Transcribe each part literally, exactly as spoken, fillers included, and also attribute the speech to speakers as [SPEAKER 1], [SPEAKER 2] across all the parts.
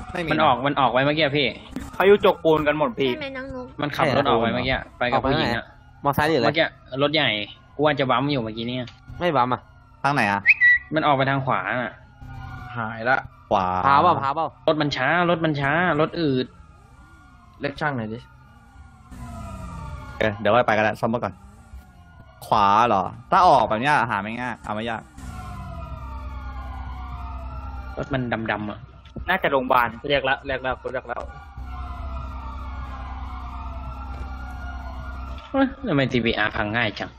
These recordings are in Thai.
[SPEAKER 1] มันออกมันออกไว้เมื่อกี้พี่
[SPEAKER 2] เขาอยู่จกปูนกันหมดพี่
[SPEAKER 1] มันขับรถออกไว้เมื่อกี้ไปกับผู้หญิงอะ
[SPEAKER 3] มอไซค์หรืออะไร
[SPEAKER 1] เมื่อกี้รถใหญ่กูว่าจะบั๊มอยู่เมื่อกี้เนี่ย
[SPEAKER 3] ไม่บั๊มอ่ะ
[SPEAKER 4] ทางไหนอ่ะ
[SPEAKER 1] มันออกไปทางขวาน่ะ
[SPEAKER 5] หายละ
[SPEAKER 4] ขวา
[SPEAKER 3] พาเปล่าพาเปล่าร
[SPEAKER 1] ถมันช้ารถมันช้ารถอืด
[SPEAKER 5] เล็กช่างหน่อยดิ
[SPEAKER 4] เดี๋ยวไปกันแล้วซ่อมมาก่อนขวาเหรอถ้าออกแบบนี้หาไม่ง่ายเอาไม่ยาก
[SPEAKER 1] รถมันดำๆอ่ะ
[SPEAKER 2] น่าจะโรงพยาบาลเรียกแล้วเรียกแล้วเรียกแล้ว
[SPEAKER 1] ทำไม ที พี อาร์ พังง่ายจัง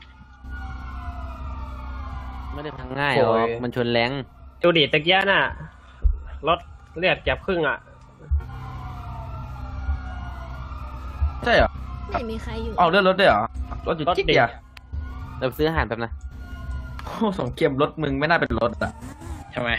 [SPEAKER 3] ไม่ได้พังง่ายหรอกมันชนแรง
[SPEAKER 2] ดูดิตะเกียน่ะรถเลือดจับครึ่งอ่ะ
[SPEAKER 5] ใช่เหรอ
[SPEAKER 6] ไม่มีใครอยู่
[SPEAKER 5] เอาเลื่อนรถได้เหรอรถอยู่จิ๊กเดียว
[SPEAKER 3] เราซื้ออาหารแป๊บนะ
[SPEAKER 5] โอ้สองเกมรถมึงไม่น่าเป็นรถอ่ะ
[SPEAKER 1] ทำไม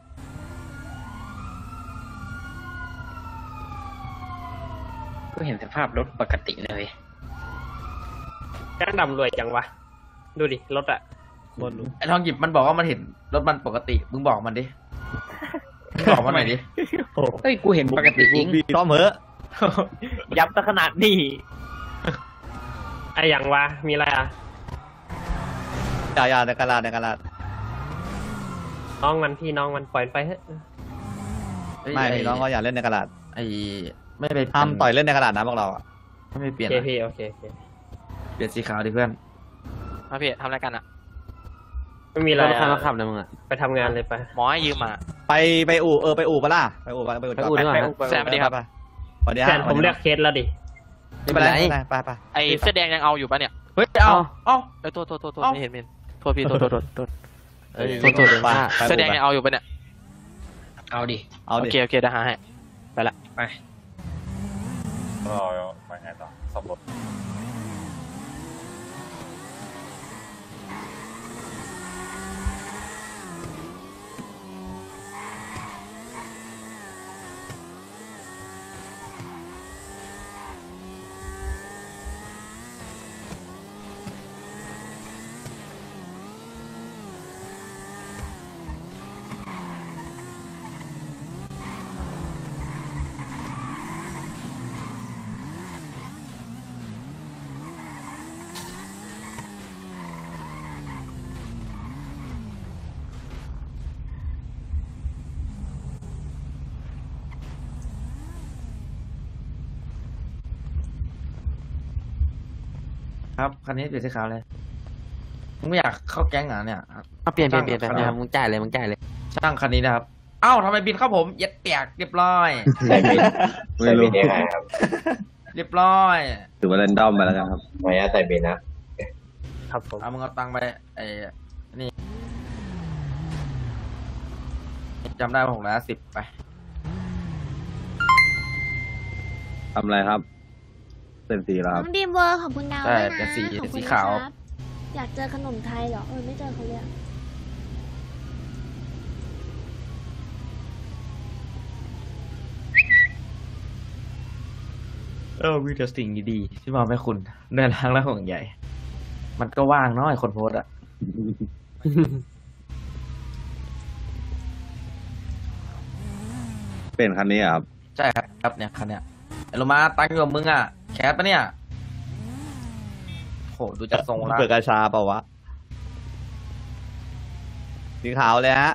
[SPEAKER 1] ก็เห็นสภาพรถปกติเลย
[SPEAKER 2] แจ้งดำรวยจังวะดูดิรถอะบน
[SPEAKER 5] ไอ้ทองหยิบมันบอกว่ามันเห็นรถมันปกติมึงบอกมันดิบอกมันหน่อยดิ
[SPEAKER 1] เฮ้ยกูเห็นปกติจริง
[SPEAKER 4] ต้อมเหอะ
[SPEAKER 2] ยับซะขนาดนี้ไอ้อย่างวะมีอะไรอ่ะ
[SPEAKER 4] อย่าอย่าในกระดาษในกระดาษ
[SPEAKER 2] น้องมันพี่น้องมันปล่อยไปเฮ้ย
[SPEAKER 4] ไม่พี่น้องก็อย่าเล่นในกระดาษ
[SPEAKER 5] ไอ้ไม่ไป
[SPEAKER 4] ทำต่อยเล่นในกระดาษนะพวกเราอ่ะ
[SPEAKER 5] ไม่เปลี่ยน
[SPEAKER 2] โอเคโอเคโอเค
[SPEAKER 5] เปลี่ยนสีขาวดิเพื่อน
[SPEAKER 3] มาพี่ทำอะไรกันอ่ะ
[SPEAKER 2] ไม่มีอะไร
[SPEAKER 3] ใครมาขับนะมึงอ่ะ
[SPEAKER 2] ไปทำงานเลยไป
[SPEAKER 3] หมอให้ยืมมา
[SPEAKER 4] ไปไปอู่เออไปอู่ปะล่ะไปอู่ไปอู่
[SPEAKER 3] ไปอู่ดีกว่า
[SPEAKER 4] แซมไปดิครับ
[SPEAKER 2] แซมผมเรียกเคสแล้วดิ
[SPEAKER 4] ไม่เป็นไรไปไป
[SPEAKER 3] ไอเสื้อแดงยังเอาอยู่ปะเนี่ย
[SPEAKER 5] เฮ้ยเอาเอา
[SPEAKER 3] เอ้ยโทษโทษโทษไม่เห็นไม่เห็นโทษพี่โทษโทษโทษโทษเอ้ยโทษโทษเสื้อแดงยังเอาอยู่ปะเนี่ย
[SPEAKER 1] เอาดิ
[SPEAKER 4] เอาดิ
[SPEAKER 3] โอเคโอเคได้หาให้ไปละ
[SPEAKER 1] ไป
[SPEAKER 7] เราไปไงต่อซ่อมรถ
[SPEAKER 5] ครับคันนี้เปลี่ยนสีขาวเลยมึงไม่อยากเข้าแก๊งเหรอเนี่ย
[SPEAKER 3] เปลี่ยนเปลี่ยนเปลี่ยนไปมึงจ่ายเลยมึงจ่ายเลย
[SPEAKER 5] ช่างคันนี้นะครับเอ้าทำไมบินเข้าผมเย็ดแตกเรียบร้อย
[SPEAKER 7] ใส่บินใส่บินยังไงครับ
[SPEAKER 5] เรียบร้อย
[SPEAKER 7] ถือว่าเรนดอมไปแล้วกันครับไม่ใส่บินนะครับ
[SPEAKER 5] ผมเอามึงเอาตังค์ไปไอ้นี่จำได้หกร้อยสิบไป
[SPEAKER 7] ทำอะไรครับเป็นสีครับ
[SPEAKER 6] น้องดีมเวอร์ขอบคุณดาว
[SPEAKER 5] ด้วยนะเป็นสีเป็นสีขาว
[SPEAKER 6] อยากเจอขนมไทยเหรอเออไม่เจอเขาเลย
[SPEAKER 5] เออมีแต่สิ่งดีๆที่มอบให้คุณเดินทางและห่วงใหญ่มันก็ว่างน้อยคนโพสอะ
[SPEAKER 7] เป็นคันนี้ครับ
[SPEAKER 5] ใช่ครับครับเนี่ยคันเนี้ยไอ้โลมาตังอยู่กับมึงอ่ะแคสปะเนี่ยโหดูจากทรงแล้ว
[SPEAKER 4] เปิดกระชาเปล่าวะสีขาวเลยฮะ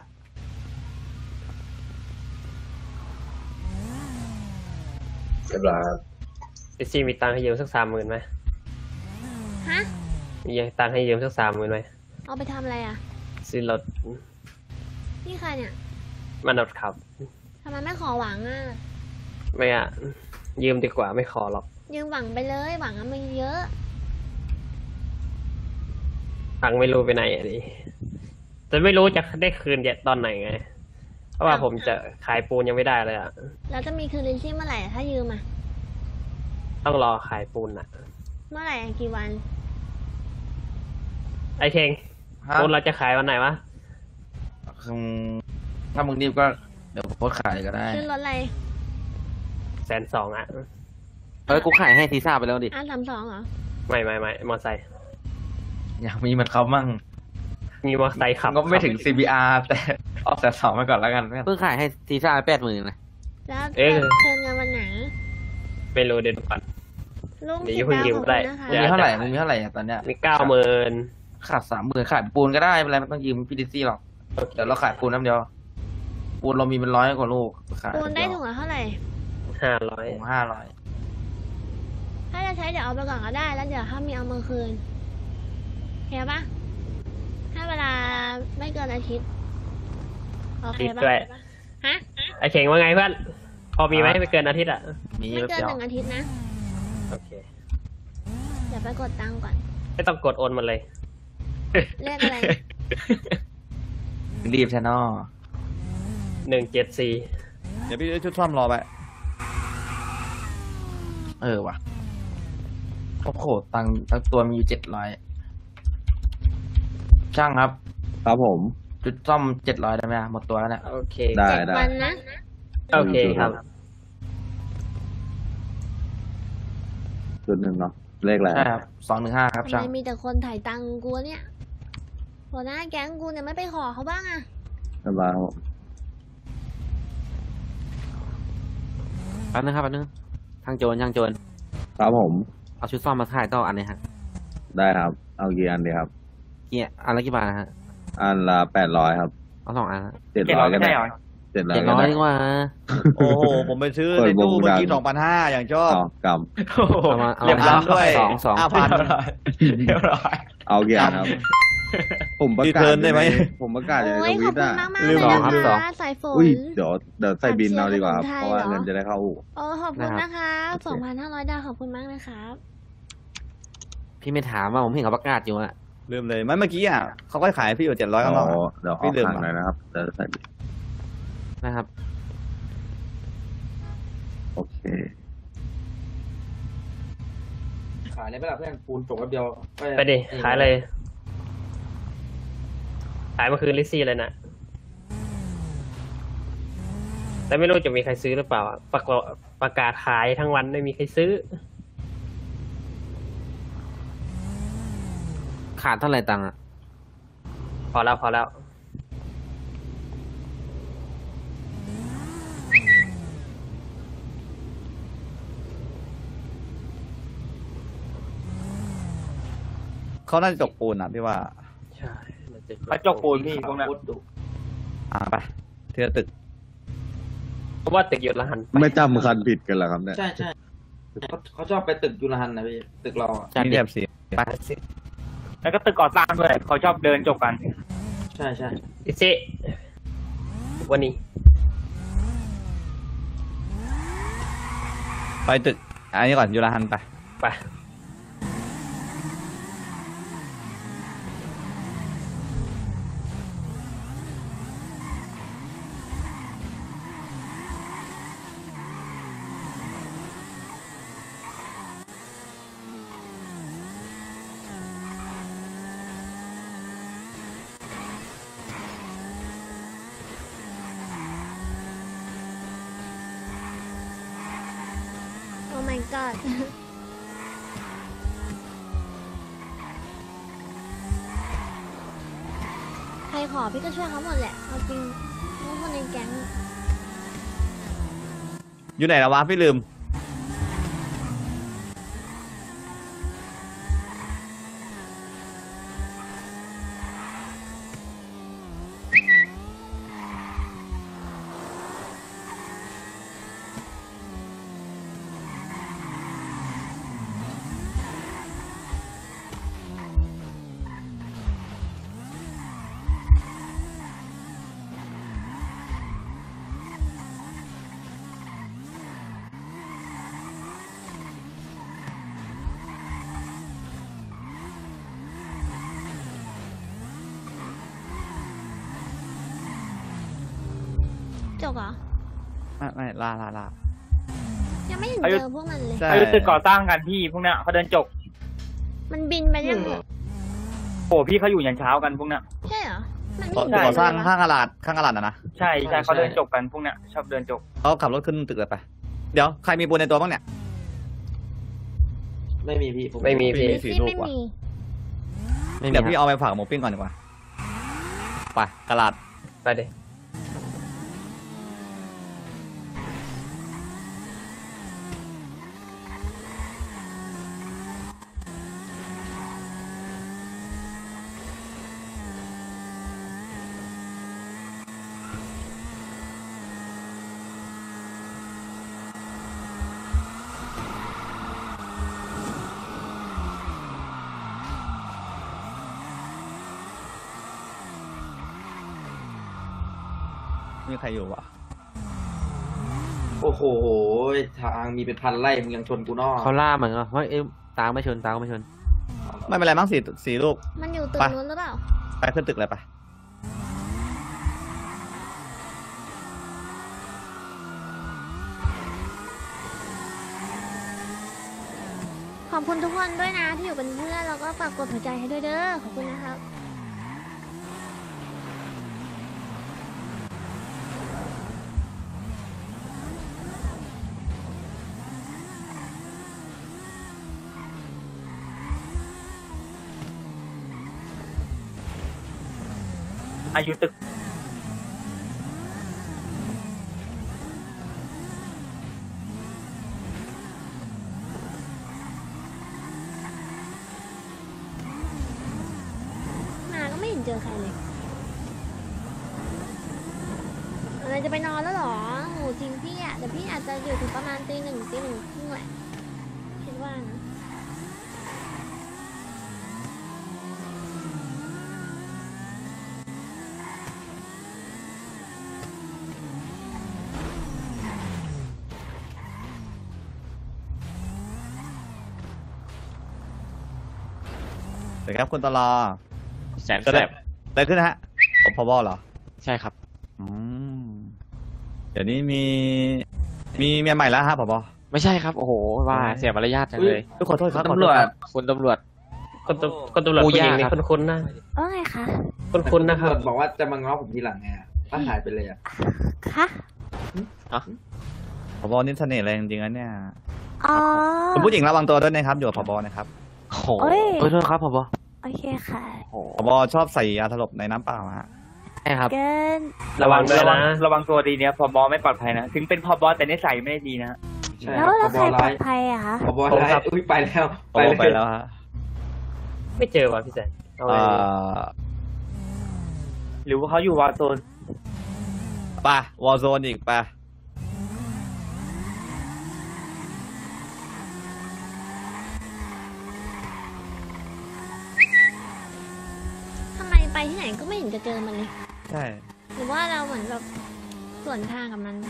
[SPEAKER 7] เรียบร้อยครับ
[SPEAKER 2] พี่ซีมีตังค์ให้ยืมสักสามหมื่นไหม
[SPEAKER 6] ฮะ
[SPEAKER 2] มีตังค์ให้ยืมสักสามหมื่นไหม
[SPEAKER 6] เอาไปทำอะไรอ่ะ
[SPEAKER 2] ซื้อรถ
[SPEAKER 6] นี่ใครเนี่ย
[SPEAKER 2] มันรถขับ
[SPEAKER 6] ทำไมไม่ขอหวังอ่ะ
[SPEAKER 2] ไม่อ่ะยืมดีกว่าไม่ขอหรอก
[SPEAKER 6] ยืมหวังไปเลยหวังอะมันเยอะ
[SPEAKER 2] ตังค์ไม่รู้ไปไหนอ่ะดิจะไม่รู้จะได้คืนเดี๋ยวตอนไหนไงเพราะว่าผมจะขายปูนยังไม่ได้เลยอ่ะ
[SPEAKER 6] แล้วจะมีคืนลินชี่เมื่อไหร่ถ้ายืมอ่ะ
[SPEAKER 2] ต้องรอขายปูนอ่ะ
[SPEAKER 6] เมื่อไหร่กี่วัน
[SPEAKER 2] ไอ้เข่งปูนเราจะขายวันไหนวะ
[SPEAKER 5] ถ้ามึงรีบก็เดี๋ยวโพสขายก็ได้
[SPEAKER 6] ซื้อรถอะไร
[SPEAKER 2] แสนสองอ่ะ
[SPEAKER 3] เฮ้ยกูขายให้ทีซ่าไปแล้วดิ
[SPEAKER 6] อ่ะสามสองเหรอ
[SPEAKER 2] ไม่ไม่ไม่มอไซค์
[SPEAKER 5] อยากมีมันเขามั่ง
[SPEAKER 2] มีมอไซค์ขับ
[SPEAKER 5] ก็ไม่ถึง ซี บี อาร์ แต่ออกแสนสองมาก่อนแล้วกัน
[SPEAKER 3] เพิ่งขายให้ทีซ่าแปดหมื่นนะ
[SPEAKER 6] แล้ว
[SPEAKER 2] เอ๊ะ
[SPEAKER 6] เชิญเงินวันไหน
[SPEAKER 2] ไม่รู้เดี๋ยวก่อน
[SPEAKER 6] ลุง
[SPEAKER 2] เดี๋ยว
[SPEAKER 6] สิบ
[SPEAKER 2] เพิ่ง
[SPEAKER 6] ดาว
[SPEAKER 2] ยืม
[SPEAKER 6] ขอบ
[SPEAKER 2] ได้
[SPEAKER 6] คุณนะคะ
[SPEAKER 2] เดี๋
[SPEAKER 5] มึง
[SPEAKER 2] ยว
[SPEAKER 5] มีเท่าไหร่มึงมีเท่าไหร่อะตอนเนี้ย
[SPEAKER 2] มีเก้าหมื่น
[SPEAKER 5] ขาดสามหมื่นขายปูนก็ได้ไม่เป็นไรไม่ต้องยืมพี่ดิซี่หรอกเดี๋ยวเราขายปูนน้ำเดียวปูนเรามีเป็นร้อยกว่าลูกขาย
[SPEAKER 6] ปูนได้ถุงละเท่าไหร่
[SPEAKER 2] ห้าร้อย
[SPEAKER 5] ถุงห้าร้อย
[SPEAKER 6] ถ้าจะใช้เดี๋ยวเอาไปก่อนก็ได้ แล้วเดี๋ยวถ้ามีเอามาคืนโอเคปะถ้าเวลาไม่เกินอาทิตย์โอเค
[SPEAKER 2] ติด
[SPEAKER 6] ปะ
[SPEAKER 2] ด้วย
[SPEAKER 6] ฮะ
[SPEAKER 2] ไอเข่งว่าไงเพื่อนพอมีไหมไม่เกินอาทิตย์อ่ะ
[SPEAKER 5] มี
[SPEAKER 6] ไม่
[SPEAKER 5] แป๊บ
[SPEAKER 6] เกิน
[SPEAKER 5] เดียว
[SPEAKER 6] หนึ่งอาทิตย์นะ
[SPEAKER 2] โอเค
[SPEAKER 6] เดี๋ยวไปกดตังค์ก่อน
[SPEAKER 2] ไม่ต้องกดโอนมันเลย
[SPEAKER 6] เลขอะไร
[SPEAKER 5] รีบแชนอล
[SPEAKER 2] หนึ่งเจ็ดสี่
[SPEAKER 4] เดี๋ยวพี่ชุดซ่อมรอไป
[SPEAKER 5] เออว่ะโอ้โหตังค์ตั้งตัวมีอยู่เจ็ดร้อยช่างครับ
[SPEAKER 7] ครับผม
[SPEAKER 5] จุดซ่อมเจ็ดร้อยได้ไหมอะหมดตัวแล้วเนี่ย
[SPEAKER 2] โอเค
[SPEAKER 7] ได้
[SPEAKER 6] เจ็ด
[SPEAKER 7] ได้
[SPEAKER 6] วันนะ
[SPEAKER 2] โอเคครับ
[SPEAKER 7] จุดหนึ่งเนาะเลขอะไร
[SPEAKER 5] ใช่ครับสองหนึ่งห้าครับ
[SPEAKER 6] ทำ
[SPEAKER 5] ช่าง
[SPEAKER 6] ไมมีแต่คนถ่ายตังค์กูวะเนี่ยหัวหน้าแก๊งกูเนี่ยไม่ไปขอเขาบ้างอะ
[SPEAKER 7] เรียบร้อยครับผม
[SPEAKER 8] แป๊บนึงครับแป๊บนึงช่างโจรช่างโจร
[SPEAKER 7] ครับผม
[SPEAKER 8] เอาชุดซ่อมมาถ่ายต่ออันนี้ฮะ
[SPEAKER 7] ได้ครับ เอากี่อันดีครับ
[SPEAKER 8] เกี่ยอันละกี่บาทฮะ
[SPEAKER 7] อันละแปดร้อยครับ
[SPEAKER 8] เอาสองอันฮะ
[SPEAKER 7] เจ็ดร้อยก็ได้เจ็ดร้อย
[SPEAKER 8] เจ็ด
[SPEAKER 7] ก็
[SPEAKER 8] ร้อย
[SPEAKER 7] ได้
[SPEAKER 8] ดีกว่า
[SPEAKER 4] โอ้โห ผมไปซื้อในตู้เมื่อกี้สองพันห้าอย่างชอบ
[SPEAKER 7] ต่อกรรม
[SPEAKER 8] เอามาเอา
[SPEAKER 5] เรียบร้
[SPEAKER 8] มา
[SPEAKER 5] อยด้วย
[SPEAKER 8] สองสอง
[SPEAKER 4] ห้าพัน
[SPEAKER 5] เรียบร้อย
[SPEAKER 7] เอากี่อันครับ ผมประ
[SPEAKER 4] รี
[SPEAKER 7] กาศ
[SPEAKER 4] เทิร์นได้ไหม
[SPEAKER 7] ผมประกาศใน
[SPEAKER 6] โอ้
[SPEAKER 7] ท
[SPEAKER 6] ยข
[SPEAKER 7] วิ
[SPEAKER 6] อบ
[SPEAKER 7] ต
[SPEAKER 6] คุณ
[SPEAKER 7] อ่ะ
[SPEAKER 6] มากมาก
[SPEAKER 4] ลื
[SPEAKER 6] เล
[SPEAKER 4] ม
[SPEAKER 6] ย
[SPEAKER 4] สอง
[SPEAKER 6] นะ
[SPEAKER 8] สอง
[SPEAKER 6] คะสายฝน
[SPEAKER 7] อุ้ยเดี๋ยวเดี๋ยวใส่บินเอาดีกว่าครับ
[SPEAKER 6] ฝาก
[SPEAKER 7] เพราะว่า
[SPEAKER 6] เชียร์
[SPEAKER 7] เงินจะได้เข้าอู่
[SPEAKER 6] โอ้ขอบคุณนะคะสองพันห้าร้อยดาวขอบคุณมากนะครับ
[SPEAKER 8] พี่ไม่ถามว่าผมเห็นเขาประกาศอยู่อะ
[SPEAKER 4] ลืมเลยไม่เมื่อกี้อ่ะเขาก็ขายพี่อยู่เจ็ดร้อยข้างนอก
[SPEAKER 7] อ๋อ
[SPEAKER 4] อะ
[SPEAKER 7] เดี๋ยวข
[SPEAKER 4] พี่
[SPEAKER 7] อ
[SPEAKER 4] ลืม
[SPEAKER 7] ฟัง
[SPEAKER 4] อะ
[SPEAKER 7] หน่อยนะครับเดี๋ยวใส่บิน
[SPEAKER 8] นะครับ
[SPEAKER 7] โอเค
[SPEAKER 5] ขายเลยไม่ละเพื่อนปูนจบแป๊บเดียว
[SPEAKER 2] ไปดิ ขายเลย ขายเมื่อคืนลิซซี่เลยนะ แต่ไม่รู้จะมีใครซื้อหรือเปล่าอะประกาศประกาศขายทั้งวันไม่มีใครซื้อ
[SPEAKER 8] ขาดเท่าไหร่ตังค์อะ
[SPEAKER 2] พอแล้วพอแล้ว
[SPEAKER 4] เขาน่าจะจกปูนอ่ะพี่ว่า
[SPEAKER 2] ใช่
[SPEAKER 5] เขาจกปูนพี่พวกนั้น
[SPEAKER 4] อ่าไปเทือตึก
[SPEAKER 2] เพราะว่าตึกหยุดละหันไป
[SPEAKER 7] ไม่จำคันผิดกันเหรอครับเนี่ย
[SPEAKER 5] ใช่ใช่เขาเขาชอบไปตึกยุรหันนะพี่ตึกเราอะ
[SPEAKER 8] จัด
[SPEAKER 4] นี่
[SPEAKER 8] ดิ
[SPEAKER 4] แบบเสีย
[SPEAKER 8] ไป
[SPEAKER 5] แล้วก็ตึกก่อสร้างด้วยเขาชอบเดินจบกัน ใช่ใช่
[SPEAKER 2] ลิซซี่วันนี้
[SPEAKER 4] ไปตึก อันนี้ก่อนยุรหันไป
[SPEAKER 2] ไป
[SPEAKER 6] โอ้ my god ใครขอพี่ก็ช่วยเขาหมดแหละเอาจริงทุกคนในแก๊ง
[SPEAKER 4] อยู่ไหนแล้ววะพี่ลืม
[SPEAKER 6] จบเหรอ
[SPEAKER 4] ไม่ไม่ลาลาลา
[SPEAKER 6] ยังไม่เห็น
[SPEAKER 5] อายุ
[SPEAKER 6] เจอพวกมันเลย
[SPEAKER 4] ใช่
[SPEAKER 5] เขาอยู่ตึกก่อสร้างกันพี่พวกเนี้ยเขาเดินจบ
[SPEAKER 6] มันบินไปยังเหรอ
[SPEAKER 5] โอ้พี่เขาอยู่ยันเช้ากันพวกเนี้ย
[SPEAKER 6] ใช่เหรอ มัน
[SPEAKER 4] ก่อ
[SPEAKER 6] ไม่เห็น
[SPEAKER 4] ก่อสร้าง
[SPEAKER 6] เลยวะ
[SPEAKER 4] ข้างกระดาษข้างกระดาษนะนะ
[SPEAKER 5] ใช่ใช่เขาเดินจบกันพวกเนี้ยชอบเดินจบ
[SPEAKER 4] เขาขับรถขึ้นตึกเลยไป เดี๋ยวใครมีปูนในตัวบ้างเนี่ย
[SPEAKER 5] ไม่มีพี่
[SPEAKER 2] ไม่มีพี่
[SPEAKER 4] มีสี่
[SPEAKER 6] ที่
[SPEAKER 4] ลูก
[SPEAKER 6] ไม่
[SPEAKER 4] ว่ะ
[SPEAKER 6] มี
[SPEAKER 8] ไม่มี
[SPEAKER 4] เดี๋ยว
[SPEAKER 8] ค
[SPEAKER 4] พี่
[SPEAKER 8] รับ
[SPEAKER 4] เอาไปฝากหมูปิ้งก่อนดีกว่า ไปกระดาษ
[SPEAKER 2] ไปดิ
[SPEAKER 4] มีใครอยู่วะ
[SPEAKER 5] โอ้โหทางมีเป็นพันไร่มึงยังชนกูนอก
[SPEAKER 8] เขาล่าเหมือนกันว่าเอ้ยตามไม่ชนตามไม่ชน
[SPEAKER 4] ไม่เป็นไรมั้งสี่สี่ลูก
[SPEAKER 6] มันอยู่ตึก
[SPEAKER 4] ไป
[SPEAKER 6] นู้นหรือเปล่า
[SPEAKER 4] ไปขึ้นตึกเลยไป
[SPEAKER 6] ขอบคุณทุกคนด้วยนะที่อยู่เป็นเพื่อนแล้วก็ฝากกดหัวใจให้ด้วยเด้อขอบคุณนะครับ
[SPEAKER 3] อายุตึก
[SPEAKER 6] มาก็ไม่เห็นเจอใครเลยอะไรจะไปนอนแล้วเหรอโหจริงพี่อะแต่พี่อาจจะอยู่ถึงประมาณตีหนึ่งตีหนึ่งครึ่งแหละคิดว่านะ
[SPEAKER 4] เดี๋ยวครับคุณตลอ
[SPEAKER 1] แสน
[SPEAKER 4] ก็
[SPEAKER 1] แส
[SPEAKER 4] ได้
[SPEAKER 1] บ
[SPEAKER 4] ได้ขึ้นนะฮะพบเหรอ
[SPEAKER 3] ใช่ครับ
[SPEAKER 4] อืมเดี๋ยวนี้มี มีเมียใหม่แล้วฮะผบ
[SPEAKER 3] ไม่ใช่ครับ โอ้โห ว่าเสียมารยาทจังเลย
[SPEAKER 4] ขอโทษครับขอ
[SPEAKER 5] ตำ
[SPEAKER 4] โท
[SPEAKER 5] ร
[SPEAKER 4] ษ
[SPEAKER 5] วจ
[SPEAKER 4] ครับ
[SPEAKER 3] คุณตำรวจ
[SPEAKER 2] คนตำคนตำรวจ
[SPEAKER 3] ปู
[SPEAKER 2] ผู้หญิง
[SPEAKER 3] ย่า
[SPEAKER 2] นี่
[SPEAKER 3] ครับ
[SPEAKER 2] คุ้นๆนะ
[SPEAKER 6] เอ้ยคะ
[SPEAKER 2] คุ้นๆนะครับ
[SPEAKER 5] ตำวจบอกว่าจะมาง้อผมทีหลังไงอะก็หายไปเลยอ่ะ
[SPEAKER 6] คะ
[SPEAKER 4] ผบนี่เสน่ห์อะไรจริงๆนะเนี่ย
[SPEAKER 6] อ๋อ
[SPEAKER 4] คุณผู้หญิงระวังตัวด้วยนะครับอยู่กับผบนะครับ
[SPEAKER 3] โอ้โห
[SPEAKER 6] โอ้ย
[SPEAKER 8] เอ้ยโทษครับผบ
[SPEAKER 6] โอเคค่ะ
[SPEAKER 3] โอ้โห
[SPEAKER 4] ผบชอบใส่ยาสลบในน้ำเปล่าฮะ
[SPEAKER 8] ใช่ครับ
[SPEAKER 6] เกิน
[SPEAKER 2] ระวังด้วยนะ
[SPEAKER 3] ระวังตัวดีเนี้ยพอบอไม่ปลอดภัยนะ ถึงเป็นพอบอแต่นิสัยไม่ดีนะ
[SPEAKER 5] ใช่
[SPEAKER 6] แล้ว
[SPEAKER 5] ผ
[SPEAKER 6] แล้ว
[SPEAKER 5] บ
[SPEAKER 6] ใครปล
[SPEAKER 5] ร้า
[SPEAKER 6] อย ดภัยอะคะ
[SPEAKER 5] ผบร้ายอุ้ยไปแล้ว
[SPEAKER 4] ผบไปแล้วฮะ
[SPEAKER 2] ไม่เจอว่ะพี่แซนเอาไง
[SPEAKER 4] เอ่
[SPEAKER 2] ดี
[SPEAKER 4] อ
[SPEAKER 3] หรือว่าเขาอยู่วาโซน
[SPEAKER 4] ไปวอลโซนอีกไป
[SPEAKER 6] ทำไมไปที่ไหนก็ไม่เห็นจะเจอมันเลย
[SPEAKER 4] ใช่
[SPEAKER 6] หรือว่าเราเหมือนแบบสวนทางกับมัน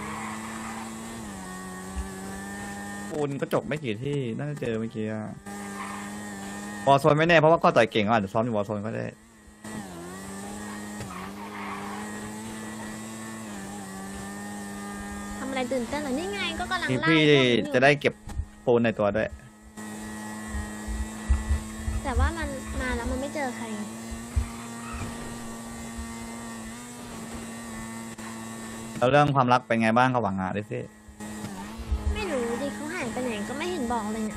[SPEAKER 4] ปูนก็จบไม่กี่ที่น่าจะเจอเมื่อกี้อะวอลโซนไม่แน่เพราะว่าก็ต่อยเก่งก็อาจจะซ้อมอยู่วอลโซนก็ได้
[SPEAKER 6] ทำอะไรตื่นเต้นเหรอนี่ไงก็กำลัง
[SPEAKER 4] พี่
[SPEAKER 6] ไล่
[SPEAKER 4] พี่
[SPEAKER 6] พวกนี้อยู่
[SPEAKER 4] จะได้เก็บปูนในตัวด้วย
[SPEAKER 6] แต่ว่ามันมาแล้วมันไม่เจอใคร
[SPEAKER 4] แล้วเรื่องความรักเป็นไงบ้างกับหวังอ่ะดิซี่
[SPEAKER 6] ไม่รู้ดิเขาหายไปไหนก็ไม่เห็นบอกเลยเนี่ย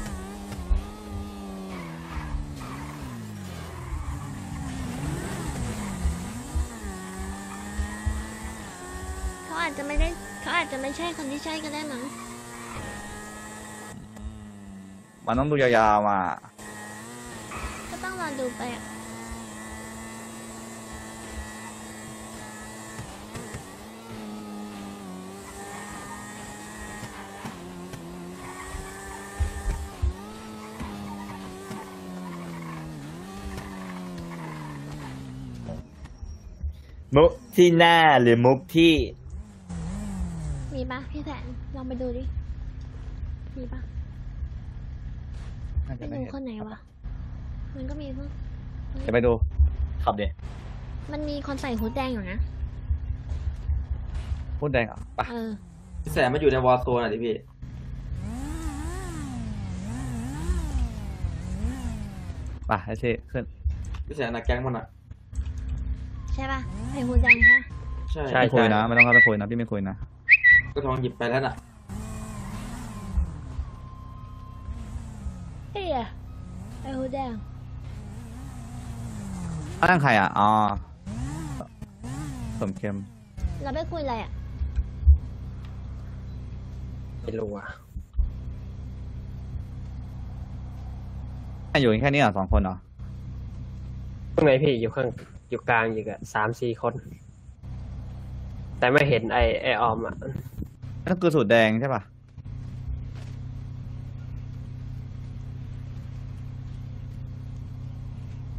[SPEAKER 6] เขาอาจจะไม่ได้เขาอาจจะไม่ใช่คนที่ใช่ก็ได้มั้ง
[SPEAKER 4] มันต้องดูยาวๆมา
[SPEAKER 6] ก็ต้องรอดูไปอะ
[SPEAKER 3] มุกที่หน้าหรือมุกที่
[SPEAKER 6] มีปะพี่แสนลองไปดูดิมีปะ
[SPEAKER 4] น่าจะ
[SPEAKER 6] ไม่
[SPEAKER 4] ไม่
[SPEAKER 6] รู้
[SPEAKER 4] เห็น
[SPEAKER 6] คนไหนวะมันก็มีพวก
[SPEAKER 4] เดี๋ยวไปดูขับเดี๋ยว
[SPEAKER 6] มันมีคนใส่ฮูดแดงอยู่นะ
[SPEAKER 4] พูดแดงเหรอ่ะไป
[SPEAKER 6] เออ
[SPEAKER 5] พี่แสนมาอยู่ในวอลโซนอ่ะดิพี่
[SPEAKER 4] ไปไอ้เช่ขึ้น
[SPEAKER 5] พี่แสนนะแก๊งมันอ่ะ
[SPEAKER 6] ใช่ปะใส่ฮูดแดงใช่ปะ
[SPEAKER 5] ใช่
[SPEAKER 2] ใช่
[SPEAKER 4] ไม่คุยนะไม่ต้องเข้าไปคุยนะพี่ไม่คุยนะ
[SPEAKER 5] ก็ทองหยิบไปแล้วน่ะ
[SPEAKER 6] เฮ้ยไอฮูดแดง
[SPEAKER 4] อ้าวนั่งใครอ่ะอ๋อสมเข้ม
[SPEAKER 6] เราไม่คุยอะไรอ่ะ
[SPEAKER 2] ไม่รู้อ่ะ
[SPEAKER 4] อยู่กันแค่นี้เหรอสองคนเหรอ
[SPEAKER 2] ข้างในพี่อยู่ข้างอยู่กลางอีกอะสามสี่คน แต่ไม่เห็นไอไอออมอ่ะ
[SPEAKER 4] นั่นคือสูตรแดงใช่ป่ะ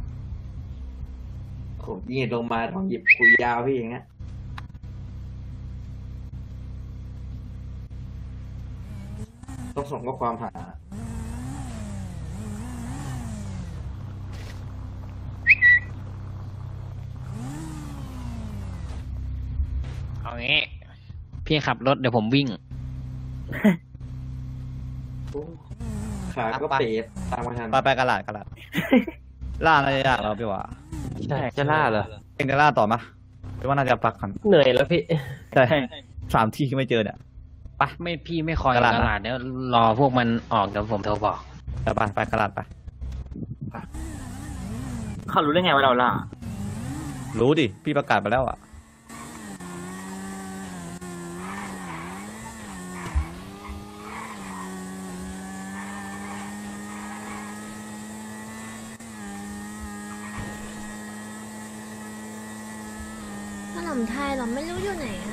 [SPEAKER 5] ผมยิงลงมาทองหยิบคุยยาวพี่อย่างเงี้ย
[SPEAKER 9] ต้องส่งข้อความหา
[SPEAKER 1] เอางี้ พี่ขับรถเดี๋ยวผมวิ่ง
[SPEAKER 9] ขาก็เป๋ตามมาทัน
[SPEAKER 4] ไปไปกระลาดกระลาด ล่าอะไรยากเราพี่ว่า
[SPEAKER 8] ใช่จะล่าเหรอ
[SPEAKER 4] เองจะล่าต่อมะพี่ว่าน่าจะปักกัน
[SPEAKER 2] เหนื่อยแล้วพี่
[SPEAKER 4] ใช่สามที่ไม่เจอเนี่ย
[SPEAKER 1] ปะไม่พี่ไม่คอย
[SPEAKER 4] ต
[SPEAKER 1] ต
[SPEAKER 4] ลาดนะ
[SPEAKER 1] ลาดเดี๋ยวรอพวกมันออกเดี๋ยวผมโทรบอก
[SPEAKER 4] ไปไปไปกระลาดไป
[SPEAKER 10] เขารู้ได้ไงว่าเราล่า
[SPEAKER 4] รู้ดิ พี่ประกาศไปแล้วอ่ะ
[SPEAKER 6] ขนมไทยเราไม่รู้อยู่ไหนอะ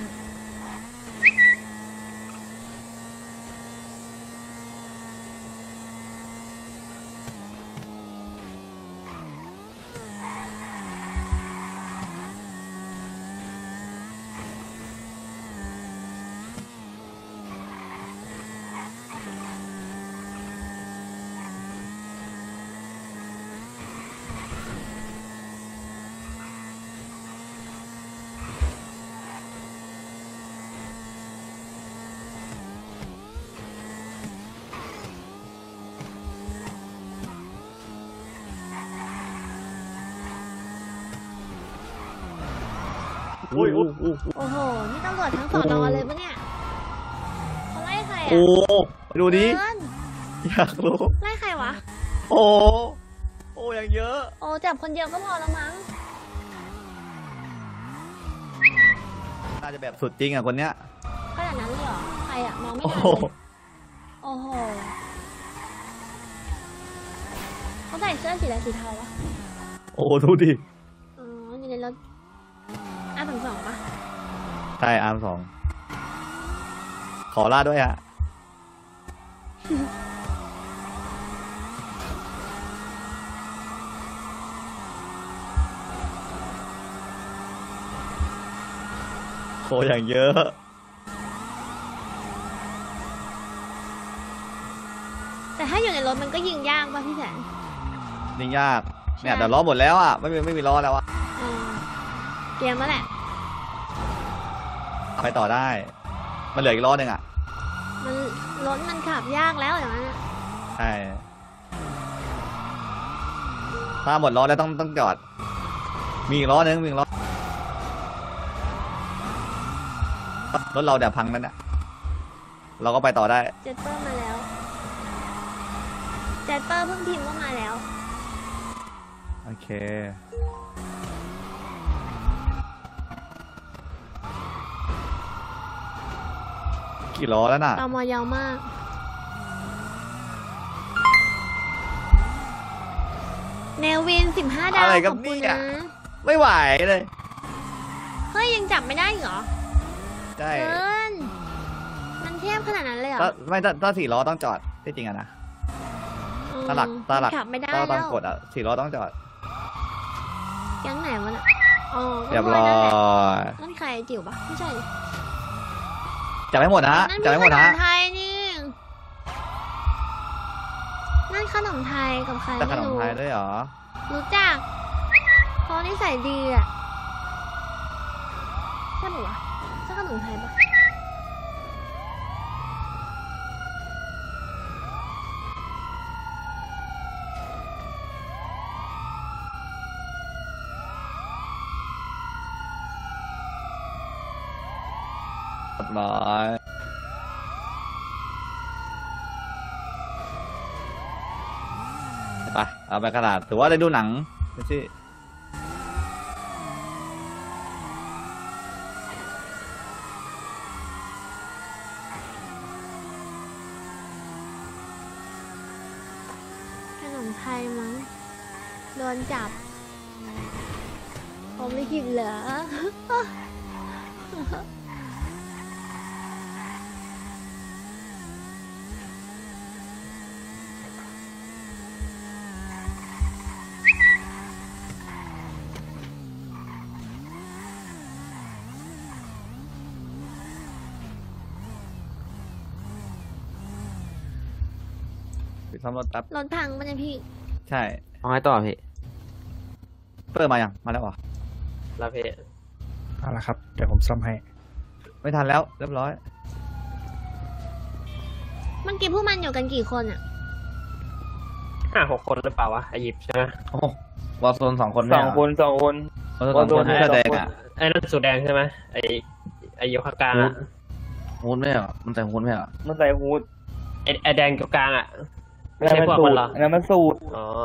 [SPEAKER 4] อุ้ยอุ้ยอุ้ย
[SPEAKER 6] โอ้โห นี่ตำรวจทั้งสอนอเลยปะเนี่ยเขาไล่ใครอะ
[SPEAKER 4] โอ้ไปดูดิ
[SPEAKER 6] เอิ้น
[SPEAKER 4] อยากรู้
[SPEAKER 6] ไล่ใครวะ
[SPEAKER 4] โอ้โอ้ยังเยอะ
[SPEAKER 6] โอ้จับคนเดียวก็พอแล้วมั้ง
[SPEAKER 4] น่าจะแบบสุดจริงอ่ะคนเนี้ย
[SPEAKER 6] ขนาดนั้นเลยเหรอ ใครอะมองไม่
[SPEAKER 4] โอ้
[SPEAKER 6] ทัน
[SPEAKER 4] โห
[SPEAKER 6] เลยโอ้โหเขาใส่เสื้อสีอะไรสีเทาวะ
[SPEAKER 4] โอ้ดูดิ
[SPEAKER 6] อ๋ออยู่ในรถอ่ะสองสองปะ
[SPEAKER 4] ใช่อาร์มสอง ขอลาด้วยฮะ โคอย่างเยอะ
[SPEAKER 6] แต่ถ้าอยู่ในรถมันก็ยิงยากป่ะพี่แสน
[SPEAKER 4] นี่ยาก เนี่ยแต่ล้อหมดแล้วอ่ะ ไม่มีไม่มีล้อแล้วอ่ะ
[SPEAKER 6] อ๋อเตรียมมาแหละ
[SPEAKER 4] ไปต่อได้ มันเหลืออีกล้อหนึ่งอ่ะ
[SPEAKER 6] มันรถมันขับยากแล้วอย่างนั้นอะ
[SPEAKER 4] ใช่ ถ้าหมดล้อแล้วต้องต้องจอด มีอีกล้อหนึ่งมีอีกล้อ รถเราเดี๋ยวพังนั่นน่ะ เราก็ไปต่อได้
[SPEAKER 6] เจตเปอร์มาแล้วเจตเปอร์เพิ่งพิมพ์ว่ามาแล้ว
[SPEAKER 4] โอเค กี่ล้อแล้วน่ะ
[SPEAKER 6] ตอมอยาวมาก เนวินสิบห้าดาว
[SPEAKER 4] อะไร
[SPEAKER 6] ข
[SPEAKER 4] กับ
[SPEAKER 6] อบคุณ
[SPEAKER 4] เนี่ย
[SPEAKER 6] นะ
[SPEAKER 4] ไม่ไหวเลย
[SPEAKER 6] เฮ้ย ยังจับไม่ได้อีกเหรอ
[SPEAKER 4] ใช่
[SPEAKER 6] เกินมันเทียบขนาดนั้นเลยเหรอ
[SPEAKER 4] ถ้าไม่ถ้าถ้าสี่ล้อต้องจอดที่จริงอะนะ
[SPEAKER 6] อืม
[SPEAKER 4] ตาหลักตาหลัก
[SPEAKER 6] ขับไม่ได้
[SPEAKER 4] ถ้า
[SPEAKER 6] แล้
[SPEAKER 4] ต้อง
[SPEAKER 6] ว
[SPEAKER 4] กดอะสี่ล้อต้องจอด
[SPEAKER 6] แก๊งไหนวะน่ะอ๋อก็
[SPEAKER 4] เรียบ
[SPEAKER 6] พวก
[SPEAKER 4] ร้อ
[SPEAKER 6] นั่นแหละ
[SPEAKER 4] ย
[SPEAKER 6] นั่นใครจิ๋วปะไม่ใช่ดิ
[SPEAKER 4] จับให้หมดนะ
[SPEAKER 6] นั่น
[SPEAKER 4] จับ
[SPEAKER 6] พี่
[SPEAKER 4] ให้หมด
[SPEAKER 6] ขน
[SPEAKER 4] นะ
[SPEAKER 6] มไทยนี่ นั่นขนมไทยกับใคร
[SPEAKER 4] จะข
[SPEAKER 6] ไม่
[SPEAKER 4] นม
[SPEAKER 6] รู้
[SPEAKER 4] ไทยด้วยเหรอ
[SPEAKER 6] รู้จักเขานิสัยดีอ่ะใช่ปะวะใช่ขนมไทยปะ
[SPEAKER 4] กดร้อยไปเอาไปขนาดถือว่าได้ดูหนังไม่ใช่
[SPEAKER 6] ขนมไทยมั้งโดนจับผมไม่ผิดเหรอ
[SPEAKER 4] โซ่อมรถแป๊บ
[SPEAKER 6] รถพังมันจะพี่
[SPEAKER 4] ใช่
[SPEAKER 8] เอาไงต่อพี่
[SPEAKER 4] เปิดมายังมาแล้วเหรอ
[SPEAKER 2] แล้วพี่
[SPEAKER 11] เอาละครับ เดี๋ยวผมซ่อมให้
[SPEAKER 4] ไม่ทันแล้วเรียบร้อย
[SPEAKER 6] เมื่อกี้พวกมันอยู่กันกี่คนอะ
[SPEAKER 2] ห้าหกคนหรือเปล่าวะไอหยิบใช่ไหม
[SPEAKER 5] โอ้วอลโซนสองคน
[SPEAKER 9] สองคนสองคน
[SPEAKER 4] วอลโซนสองคนเสื้อแดงอ่ะ
[SPEAKER 2] ไอ้นั่นสูตรแดงใช่ไหมไอไอโยคากลางอะ
[SPEAKER 5] ฮูดไม่เหรอมันใส่ฮูดไม่เหรอ
[SPEAKER 9] มันใส่ฮูด
[SPEAKER 2] ไอไอแดงกับกลางอ่ะไม่
[SPEAKER 9] แล้ว
[SPEAKER 2] ใช่
[SPEAKER 9] มัน
[SPEAKER 2] พวก
[SPEAKER 9] สู
[SPEAKER 2] มัน
[SPEAKER 9] ตร
[SPEAKER 2] เหรอ
[SPEAKER 9] อันนั้นมันสูตร
[SPEAKER 2] อ๋อ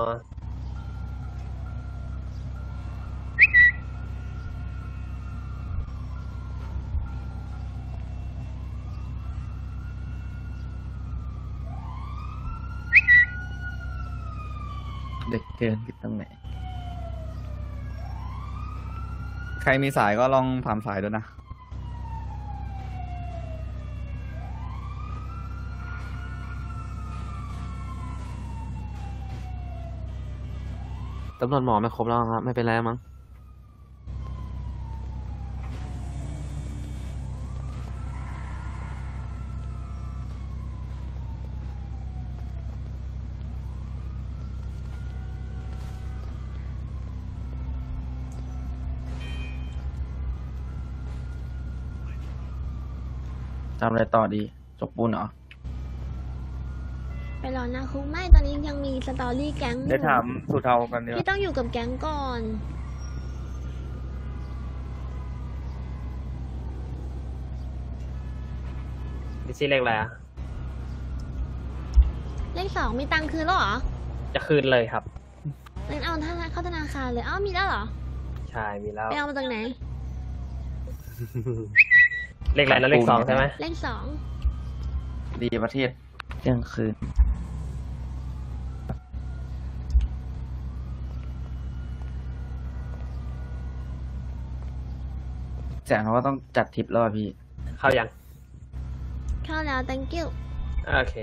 [SPEAKER 5] เด็กเกินผิดตรงไหน
[SPEAKER 4] ใครมีสายก็ลองถามสายด้วยนะ
[SPEAKER 8] ตำรวจหมอไม่ครบแล้วครับไม่เป็นไรมั้ง
[SPEAKER 5] ทำอะไรต่อดีจบปูนเหรอ
[SPEAKER 6] ไปรอหน้าคุกไม่ตอนนี้ยังมีสตอรี่แก๊งอยู่
[SPEAKER 9] เดี๋ยวถามสูตรเทากันดีก
[SPEAKER 6] พี่
[SPEAKER 9] ว่า
[SPEAKER 6] ต้องอยู่กับแก๊งก่อน
[SPEAKER 2] ดิซี่เลขอะไรอ่ะ
[SPEAKER 6] เลขสองมีตังค์คืนแล้วเหรอ
[SPEAKER 2] จะคืนเลยครับ
[SPEAKER 6] งั้นเอาธนาเข้าธนาคารเลยอ้าวมีแล้วเหรอ
[SPEAKER 2] ใช่มีแล้ว
[SPEAKER 6] ไปเอามาจากไหน
[SPEAKER 2] เลขอะไรนะเลขสองใช่ไหม
[SPEAKER 6] เลขสอง
[SPEAKER 5] ดีประเทศเที่ยงคืนแสงเขาก็ต้องจัดทริปแล้วอะพี่
[SPEAKER 2] เข้ายัง
[SPEAKER 6] เข้าแล้ว thank you
[SPEAKER 2] โอเค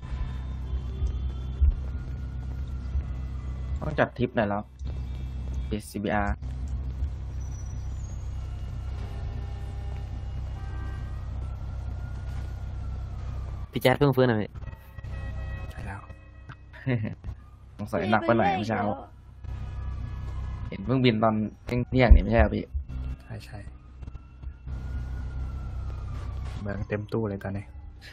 [SPEAKER 5] ต้องจัดทริปหน่อยแล้ว ซี บี อาร์
[SPEAKER 8] พี่แจ๊ดเพิ่งฟื้นหน่อยพี่
[SPEAKER 11] ใช่แล้ว
[SPEAKER 5] สงสัยหนักไปหน่อยเมื่อเช้า เห็นเพิ่งบินตอนเที่ยงๆนี่ไม่ใช่เหรอพี่
[SPEAKER 11] ใช่ใช่เมืองเต็มตู้เลยตอนนี้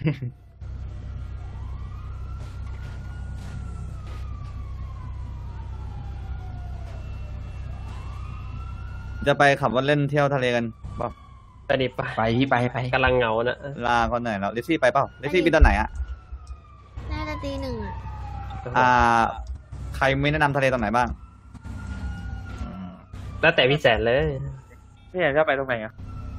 [SPEAKER 4] จะไปขับรถเล่นเที่ยวทะเลกันเปล่า
[SPEAKER 2] ไปดิปะ
[SPEAKER 5] ไปพี่ไปไป
[SPEAKER 2] กำลังเหงานะ
[SPEAKER 4] ลาก่อนหน่อยแล้วลิซซี่ไปเปล่าลิซซี่บินตอนไหนอ่ะ
[SPEAKER 6] น่าจะตีหนึ่งอะ
[SPEAKER 4] อ่า ใครไม่แนะนำทะเลตอนไหนบ้าง
[SPEAKER 2] แล้วแต่พี่แสนเลย
[SPEAKER 9] พี่แอนชอบไปตรงไหนอ่ะ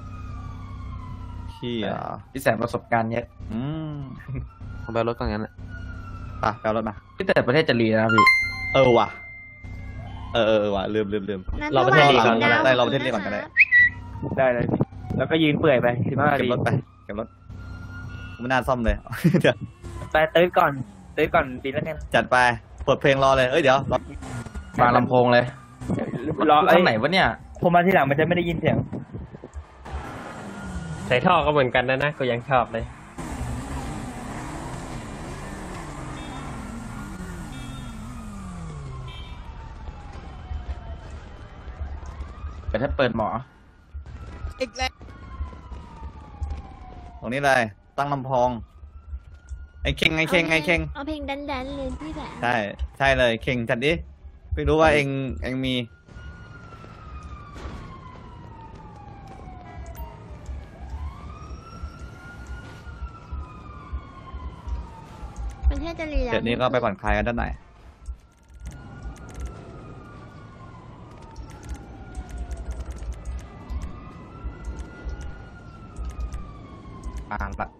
[SPEAKER 4] ขี้อ่ะ
[SPEAKER 5] พี่แสนประสบการณ์เยอะ
[SPEAKER 4] อืม
[SPEAKER 8] ผมไปเอารถก่อนงั้นแหละ
[SPEAKER 4] ไปไปเอารถมา
[SPEAKER 5] พี่แต่ประเทศจะรีนะพี่
[SPEAKER 4] เออว่ะ เออเออเออว่ะลืมลืมลืม
[SPEAKER 6] นั้น
[SPEAKER 2] รอประเทศ
[SPEAKER 6] ส
[SPEAKER 2] ดี
[SPEAKER 6] วัส
[SPEAKER 2] ก่อน
[SPEAKER 6] ดาว
[SPEAKER 4] ได้รอประเทศดีก่อนก็ได้
[SPEAKER 9] ได้เลยพี่แล้วก็ยืนเปื่อยไปสิบห้านา
[SPEAKER 4] เก็บ
[SPEAKER 9] ที
[SPEAKER 4] รถไป เก็บรถกูไม่น่าซ่อมเลย เดี๋ยว
[SPEAKER 9] ไปเติร์ดก่อนเติร์ดก่อนปีแล้วกัน
[SPEAKER 4] จัดไปเปิดเพลงรอเลย เอ้ยเดี๋ยวรอ
[SPEAKER 5] มาลำโพงเลย
[SPEAKER 9] รอไอ้
[SPEAKER 5] ข้างไหนวะเนี่ย
[SPEAKER 9] ผมมาที่หลังมันจะไม่ได้ยินเสียง
[SPEAKER 2] ใส่ท่อก็เหมือนกันนะนะก็ยังชอบเลย
[SPEAKER 5] ไปถ้าเปิดหมอ
[SPEAKER 4] ตรงนี้เลย ตั้งลำโพงไอ้เข่งไอ้เข่งไอ้เข่ง
[SPEAKER 6] เอาเพลงแดนๆเลยพี่แสน
[SPEAKER 4] ใช่ ใช่เลยเข่งจัดดิไม่รู้ว่าเองเองมี
[SPEAKER 6] ประเทศจะรีแล้ว
[SPEAKER 4] เดี๋ยวนี้ก็ไปผ่อนคลายกันด้านไหนอ่านละ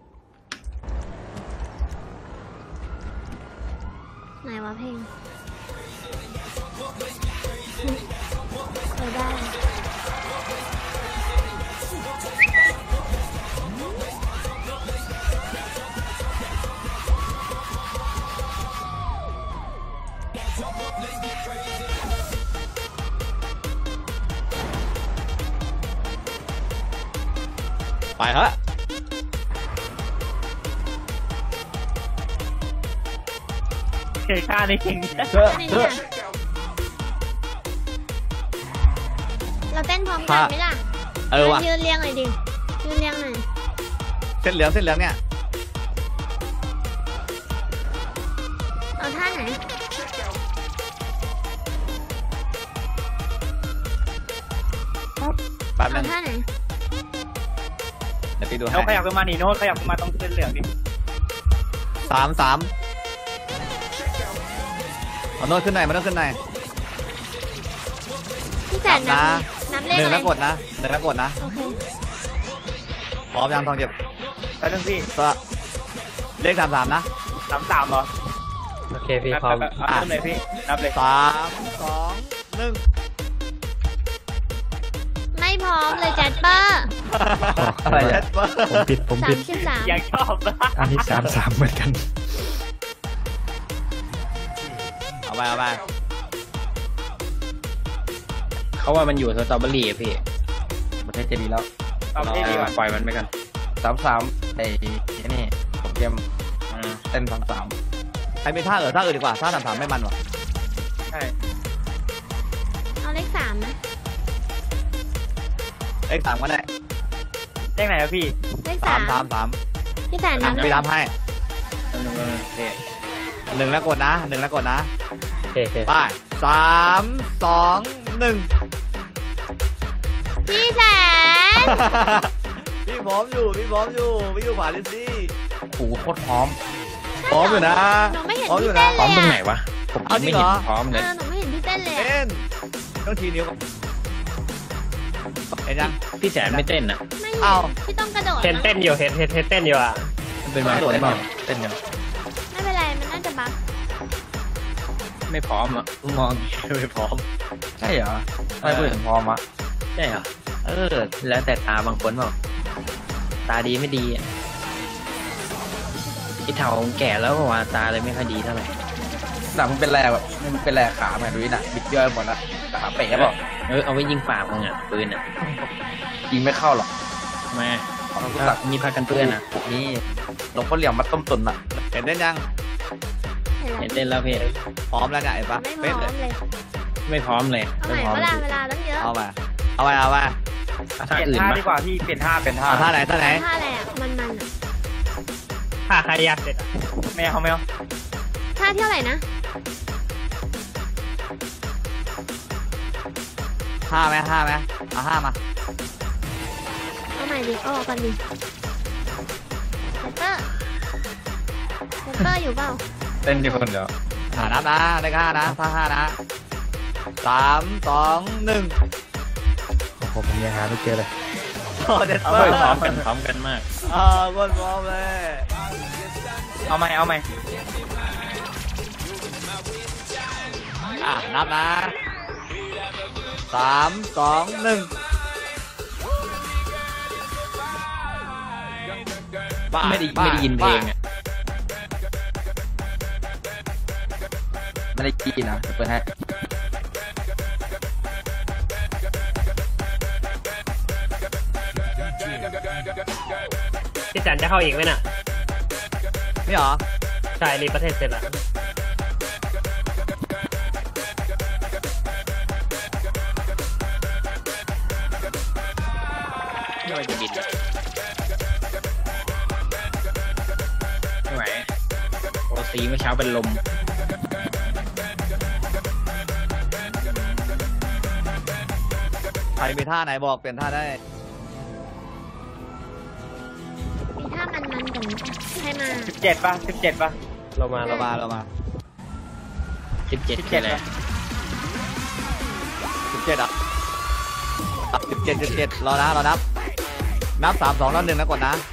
[SPEAKER 6] ไหนวะเพลงเออได้
[SPEAKER 4] ไปฮะ
[SPEAKER 10] ยค่าในจริง
[SPEAKER 4] เชื่อ
[SPEAKER 6] นี่
[SPEAKER 4] เชื่อ
[SPEAKER 6] เราเต้นพร้อมกันไหมล่ะ
[SPEAKER 4] เออว่ะ
[SPEAKER 6] ยืนเรียงหน่อยดิยืนเรียงหน่อย
[SPEAKER 4] เส้นเหลืองเส้นเหลืองเนี่ย
[SPEAKER 6] เอาท่าไหน
[SPEAKER 4] แป๊บนึ
[SPEAKER 6] เอา
[SPEAKER 4] ง
[SPEAKER 6] ท่าไหน
[SPEAKER 4] เดี๋ยวพี่ดูให้
[SPEAKER 10] โน้ตขยับขึ้นมาหนีโน้ตขยับขึ้นมาตรงเส้นเหลืองดิ
[SPEAKER 4] สามสามเอาโน้ตขึ้นไหนมันต้องขึ้นไหน
[SPEAKER 6] พี่แสนนับนับเลข
[SPEAKER 4] หนึ่ง
[SPEAKER 6] อะไร
[SPEAKER 4] แล้วกดนะหนึ่งแล้วกดนะ
[SPEAKER 6] โอเค
[SPEAKER 4] พร้อมยังทองเก็บ
[SPEAKER 10] แล้วนึงพี่
[SPEAKER 4] ก็เลขสามสามนะ
[SPEAKER 10] สามสามเหรอ
[SPEAKER 2] โอเคพี่พร้อม
[SPEAKER 10] เอาขึ้นเลยพี่นับเลย
[SPEAKER 4] สามสองหนึ่ง
[SPEAKER 6] ไม่พร้อมเลยแจ็คเปอร์
[SPEAKER 4] อะไรเนี่ย
[SPEAKER 11] ผมผิดผม
[SPEAKER 6] สา
[SPEAKER 11] ผิ
[SPEAKER 6] ม
[SPEAKER 11] ด
[SPEAKER 6] สิบสาม
[SPEAKER 10] ยังชอบนะ
[SPEAKER 11] อันนี้สามสามเหมือนกัน
[SPEAKER 4] เอาไปเอาไป
[SPEAKER 1] เขาว่ามันอยู่สตรอเบอรี่อะพี่
[SPEAKER 5] ประเทศจะดีแล้ว
[SPEAKER 10] เอาพี่ดีกว่า
[SPEAKER 1] ปล่อยมันไปกัน
[SPEAKER 5] สามสามไอ้นี่ผมเกมเต้นสามสาม
[SPEAKER 4] ใครมีท่าเออท่าอื่นดีกว่าท่าสามสามไม่มันว่ะ
[SPEAKER 10] ใช่
[SPEAKER 6] เอาเลขสามนะ
[SPEAKER 4] เลขสามก็ได้
[SPEAKER 10] เลขไหนอะพี่
[SPEAKER 6] เลข
[SPEAKER 4] สา
[SPEAKER 6] สาม ม
[SPEAKER 4] สามสาม
[SPEAKER 6] พี่แสนนั
[SPEAKER 4] อ่ะ
[SPEAKER 6] บเล
[SPEAKER 4] พี่
[SPEAKER 6] ย
[SPEAKER 4] รับให้หนึ่งแล้วกดนะหนึ่งแล้วกดนะ
[SPEAKER 2] โอเคโอเค
[SPEAKER 4] ไปสามสองหนึ่ง
[SPEAKER 6] พี่แสน
[SPEAKER 4] พี่พร้อมอยู่พี่พร้อมอยู่พี่อยู่ขวาลิซซี่
[SPEAKER 5] โอ้โหโคตรพร้อม
[SPEAKER 4] พร้อมอยู่นะ
[SPEAKER 6] หนูไม่เห็น
[SPEAKER 4] พร้อมอ
[SPEAKER 6] พี่
[SPEAKER 4] ยู่
[SPEAKER 6] เต้
[SPEAKER 4] นะ
[SPEAKER 6] น
[SPEAKER 1] พร้อมตรงไห
[SPEAKER 6] เล
[SPEAKER 1] น
[SPEAKER 6] ยอะ
[SPEAKER 1] วะ ผม
[SPEAKER 4] เอาจริ
[SPEAKER 1] ไม่
[SPEAKER 4] งเหร
[SPEAKER 1] เห็
[SPEAKER 4] อ
[SPEAKER 1] นพร้อม
[SPEAKER 6] เอ
[SPEAKER 1] เลย
[SPEAKER 6] อหนูไม่เห็นพี่เต้นเลยอะ
[SPEAKER 4] เต้นต้องทีนิ้วเห็นยัง
[SPEAKER 1] พี่แสนไม่เต้นอ่ะ
[SPEAKER 6] ไม่เห็น
[SPEAKER 4] เอา
[SPEAKER 6] พี่ต้องกระโดด
[SPEAKER 2] เห็นเต้นอยู่เห็นเห็นเห็นเต้นอยู่อ่ะ
[SPEAKER 1] มันเป็นมาโดดเปล่าเต้นยัง
[SPEAKER 6] ไม่เป็นไรมันน่าจะบั๊ก
[SPEAKER 1] ไม่พร้อมอ่ะมองไม่พร้อม
[SPEAKER 5] ใช่เหรอไม่พูดถึงพร้อมอะ
[SPEAKER 1] ใช่เหรอเออ แล้วแต่ตาบางคนเปล่าตาดีไม่ดีอะไอ้เถาแก่แล้วว่าตาเลยไม่ค่อยดีเท่าไหร่
[SPEAKER 5] หนังมันเป็นแร่แบบมันเป็นแร่ขาไหมดูดิน่ะบิดย่อยหมดละขาเป๋เปล่า
[SPEAKER 1] เออเอาไว้ยิงปากมึงอ่ะปืนอ่ะ
[SPEAKER 5] ยิงไม่เข้าหรอก
[SPEAKER 1] มา
[SPEAKER 5] เราก็ตัก
[SPEAKER 1] มีผ้ากันเปื้อนอ่ะ
[SPEAKER 5] นี่หลวงพ่อเหลี่ยมมัดต้มตุนอะ
[SPEAKER 4] เห็นเต้นยัง
[SPEAKER 6] เห็น
[SPEAKER 1] เห็น
[SPEAKER 6] แล้ว
[SPEAKER 1] เต้นแล้วพี่
[SPEAKER 4] พร้อมแล้วเนี่ยเห็นปะ
[SPEAKER 6] ไม่พ
[SPEAKER 4] เป๊ะ
[SPEAKER 6] ร้อ
[SPEAKER 4] เลย
[SPEAKER 6] มเลย
[SPEAKER 1] ไม่พร้อมเลย
[SPEAKER 6] เอาใหม่เวลาเวลาต้องเยอะ
[SPEAKER 4] เอามาเอาไปเอาไป
[SPEAKER 1] ถ้า
[SPEAKER 10] เปลี่ยน
[SPEAKER 1] อื่น
[SPEAKER 10] ท่า
[SPEAKER 1] มา
[SPEAKER 10] ดีกว่าพี่เปลี่ยนท่าเปลี่ยนท่า
[SPEAKER 4] เอาท่าไหนท่าไหน
[SPEAKER 6] ท่าอะไรอ่ะมันมันอ่ะ
[SPEAKER 2] ถ้าใครอยากเสร็จอ่ะ
[SPEAKER 10] ไม่เอาไม่เอา
[SPEAKER 6] ท่าเท่าไหร่นะ
[SPEAKER 4] ห้าไหมห้าไหมเอาห้ามา
[SPEAKER 6] เอาใหม่ดิเอาออกก่อนดิเจเปอร์เจเปอร์อยู่เปล่า
[SPEAKER 11] เต้นที่คนเดียว
[SPEAKER 4] อ่านับนะได้ห้านะท่าห้านะสามสองหนึ่ง
[SPEAKER 11] โอ้โหผมยังหาไม่เจอเลย
[SPEAKER 4] โอ้เด็ด
[SPEAKER 1] เอา
[SPEAKER 4] เปอ
[SPEAKER 1] ไป
[SPEAKER 4] ร์
[SPEAKER 1] พร้อมกันพร้อมกันมาก
[SPEAKER 4] อ่าคนพร้อมเลย
[SPEAKER 10] เอาไหมเอาไหม
[SPEAKER 4] อ่ะนับนะสามสองหนึ่ง
[SPEAKER 1] ไม่ได้ไม่ได้ยินเพลงอ่ะ
[SPEAKER 5] ไม่ได้กินนะเปิดให้
[SPEAKER 2] พี่แสนจะเข้าอีกไหมน่ะ
[SPEAKER 4] นี่เหรอ
[SPEAKER 2] ใช่รีประเทศเสร็จแล้ว
[SPEAKER 1] ไม่ไหวจะบินไม่ไหวโอซีเมื่อเช้าเป็นลม
[SPEAKER 4] ใครมีท่าไหนบอกเปลี่ยนท่าได้
[SPEAKER 6] มีท่ามันมันๆกันใครมา
[SPEAKER 10] สิบเจ็ดป่ะสิบเจ็ดป่ะ
[SPEAKER 2] เรามา
[SPEAKER 4] เรา
[SPEAKER 2] เรา
[SPEAKER 4] มา
[SPEAKER 2] มา
[SPEAKER 4] เรามา
[SPEAKER 1] สิบเจ็ด
[SPEAKER 10] สิบ
[SPEAKER 1] แค่
[SPEAKER 10] เจ็ด
[SPEAKER 1] ไหน
[SPEAKER 10] ป่ะ
[SPEAKER 4] สิบเจ็ดอ่ะสิบเจ็ดสิบเจ็ดรอนะรอนับ นับสามสองแล้วหนึ่งนะกดนะ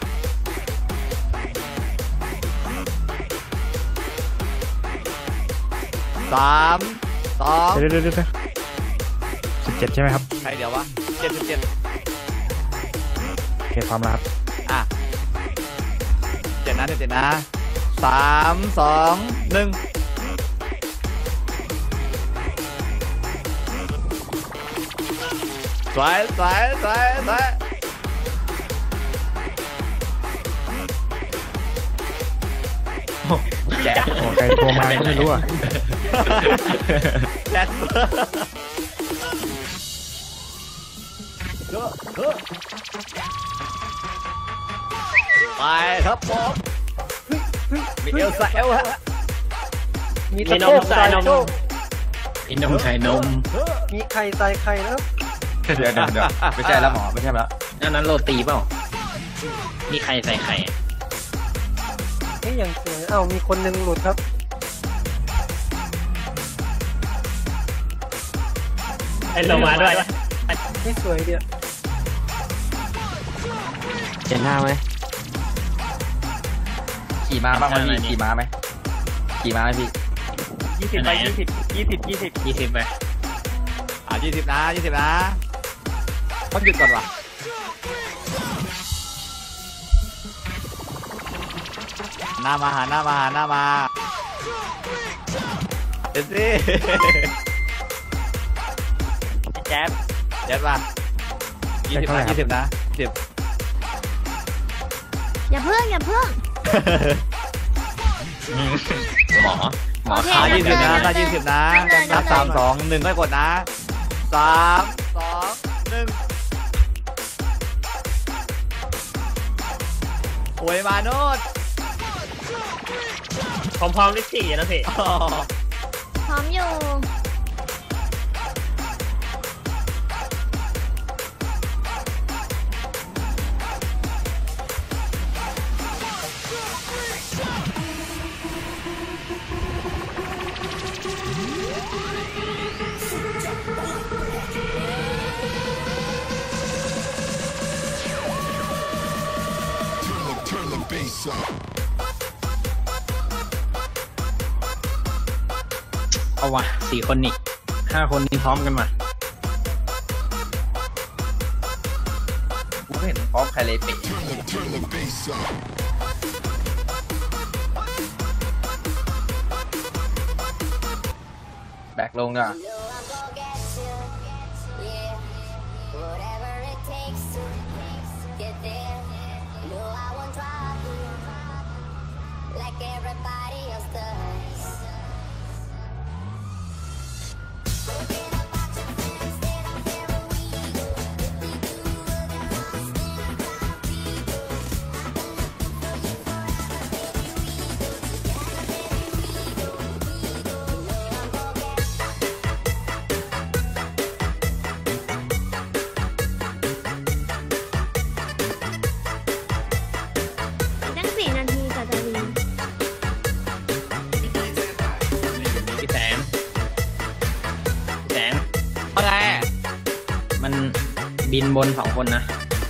[SPEAKER 4] สามสอง
[SPEAKER 11] เดี๋ยวเดี๋ยวเดี๋ยวสิบเจ็ดใช่ไหมครับ
[SPEAKER 4] ใครเดี๋ยววะเจ็ดสิบเจ็ด
[SPEAKER 11] โอเคพร้อมแล้วครับ
[SPEAKER 4] อ่ะเจ็ดนะเจ็ดนะสามสองหนึ่งสวยสวยสวยสวยแจ
[SPEAKER 11] โอ้ใครโทรมาก็ไม่รู้อ่ะ
[SPEAKER 4] แดนเซอร์ไปครับผมมีเอลซ่าเอลฮะ
[SPEAKER 2] มีนมใส่นม
[SPEAKER 1] อินนมไข่นม
[SPEAKER 10] มีไข่ใส่ไข่แล้ว
[SPEAKER 5] เดี๋ยวเดี๋ยวเดี๋ยวไม่ใช่แล้วหมอไม่ใช่แล้ว
[SPEAKER 1] นั่นนั้นโรตีเปล่ามีใครใส่ไข่อะ
[SPEAKER 10] นี่อย่างสวยเอ้ามีคนหนึ่งหลุดครับ
[SPEAKER 2] ไอ้ลงมาด้วย
[SPEAKER 10] นี่สวยเดียว
[SPEAKER 8] เห็นหน้าไหม
[SPEAKER 5] ขี่ม้าบ้างไหมพี่ขี่ม้าไหมขี่ม้าไหมพี่
[SPEAKER 10] ยี่สิบไปยี่สิบยี่สิบยี่สิบ
[SPEAKER 1] ยี่สิบไป
[SPEAKER 4] อ่ะยี่สิบนะยี่สิบนะต้องหยุดก่อนวะหน้ามาหาหน้ามาหาหน้ามาเดี๋ยวสิ
[SPEAKER 10] แจ๊บ
[SPEAKER 4] เดี๋ยวมายี่สิบนะยี่สิบนะสิบ
[SPEAKER 6] อย่าเพิ่งอย่าเพิ่ง
[SPEAKER 1] หมอหมอ
[SPEAKER 6] โอเค
[SPEAKER 1] ขา
[SPEAKER 4] อ่ะ
[SPEAKER 1] ยี่
[SPEAKER 4] ยี่
[SPEAKER 1] สิ
[SPEAKER 4] สิ
[SPEAKER 1] บบ
[SPEAKER 4] นะ
[SPEAKER 1] นะ
[SPEAKER 4] ถ้ายี่สิบนะนับสามสองหนึ่งค่อยกดนะสามสองหนึ่งโอ้ยมาโนด
[SPEAKER 2] พร้อมๆเลขสี่นะพี่
[SPEAKER 6] พร้อมอยู่
[SPEAKER 1] เอาวะสี่คนนี่ห้าคนนี้พร้อมกันมา
[SPEAKER 5] กูไม่เห็นพร้อมใครเลยเป็ดแบกลงอ่ะ
[SPEAKER 6] ตั้งสี่นาทีต่อจะวิน
[SPEAKER 1] พี่แสงพี่แสง
[SPEAKER 4] ว่าไง
[SPEAKER 1] มันบินบนสองคนนะ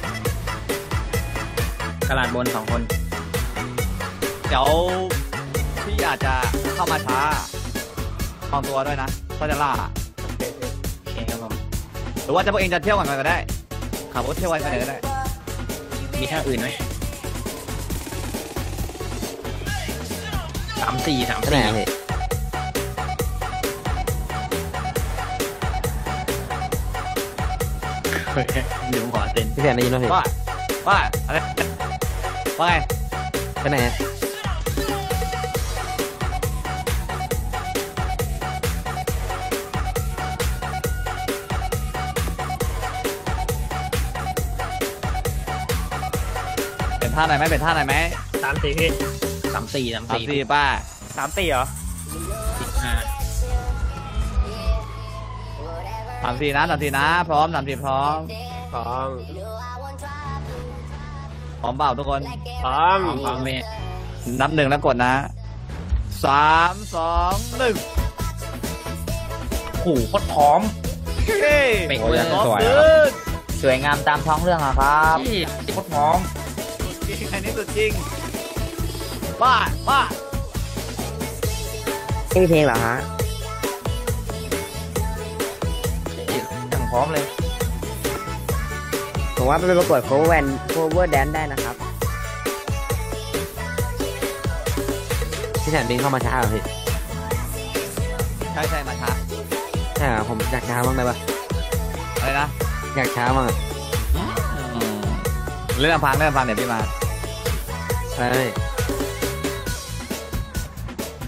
[SPEAKER 1] กระดาษบนสองคน
[SPEAKER 4] เดี๋ยวพี่อาจจะเข้ามาช้าลองตัวด้วยนะก็จะล่า
[SPEAKER 1] โอเคครับผม
[SPEAKER 4] หรือว่าจะพวกเองจะเที่ยวกันก็ได้ขับรถเที่ยวกันก็ได้
[SPEAKER 1] มีท่าอื่นไหมสามสี่สาม
[SPEAKER 8] ที่ไหน
[SPEAKER 1] สี่
[SPEAKER 8] อะพี่
[SPEAKER 1] เดี๋ยวผมขอเซ็น
[SPEAKER 8] พี่แสนได้ยินไหมพี่
[SPEAKER 4] ว่าว่าอะไรว่าไง
[SPEAKER 8] ไปไหนอะ
[SPEAKER 4] เป็นท่าไหนไหมเป็นท่าไหนไหม
[SPEAKER 2] สามสี่พี่
[SPEAKER 1] สามสี่สาม
[SPEAKER 4] สาม
[SPEAKER 1] สี่
[SPEAKER 4] สี่ป้า
[SPEAKER 10] สามสี่เหรอ
[SPEAKER 1] สิบห้า
[SPEAKER 4] สามสี่นะสามสี่นะพร้อมสามสี่พร้อม
[SPEAKER 2] พร้อม
[SPEAKER 4] พร้อมเปล่าทุกคน
[SPEAKER 2] พร้อม
[SPEAKER 1] พร้อมเลย
[SPEAKER 4] นับหนึ่งแล้วกดนะสามสองหนึ่ง
[SPEAKER 5] โอ้โหโคตรพร้อม
[SPEAKER 4] เฮ้ย
[SPEAKER 1] เป๊ก
[SPEAKER 4] พร้อ
[SPEAKER 1] เลย
[SPEAKER 4] ม
[SPEAKER 5] สวย
[SPEAKER 4] ขึ้
[SPEAKER 5] ครับ
[SPEAKER 4] น
[SPEAKER 5] สวยงามตามท้องเรื่องอะครับโคตรพร้อม
[SPEAKER 4] จริงอันนี้สุดจริงบ้าบ้า
[SPEAKER 8] ไม่มีเพลงเหรอฮะ
[SPEAKER 5] อย่างพร้อมเลย
[SPEAKER 8] ผมว่าไปประกวด cover band cover dance ได้นะครับพี่แสนบินเข้ามาช้าเหรอพี่
[SPEAKER 4] ใช่ใช่มาช้า
[SPEAKER 8] ใช่เหรอผมอยากช้าบ้างได้ปะ
[SPEAKER 4] อะไรนะ
[SPEAKER 8] อยากช้าบ้างอะ
[SPEAKER 4] เรื่องพังเรื่องพังเดี๋ยวพี่มา
[SPEAKER 8] อะไรนะพี่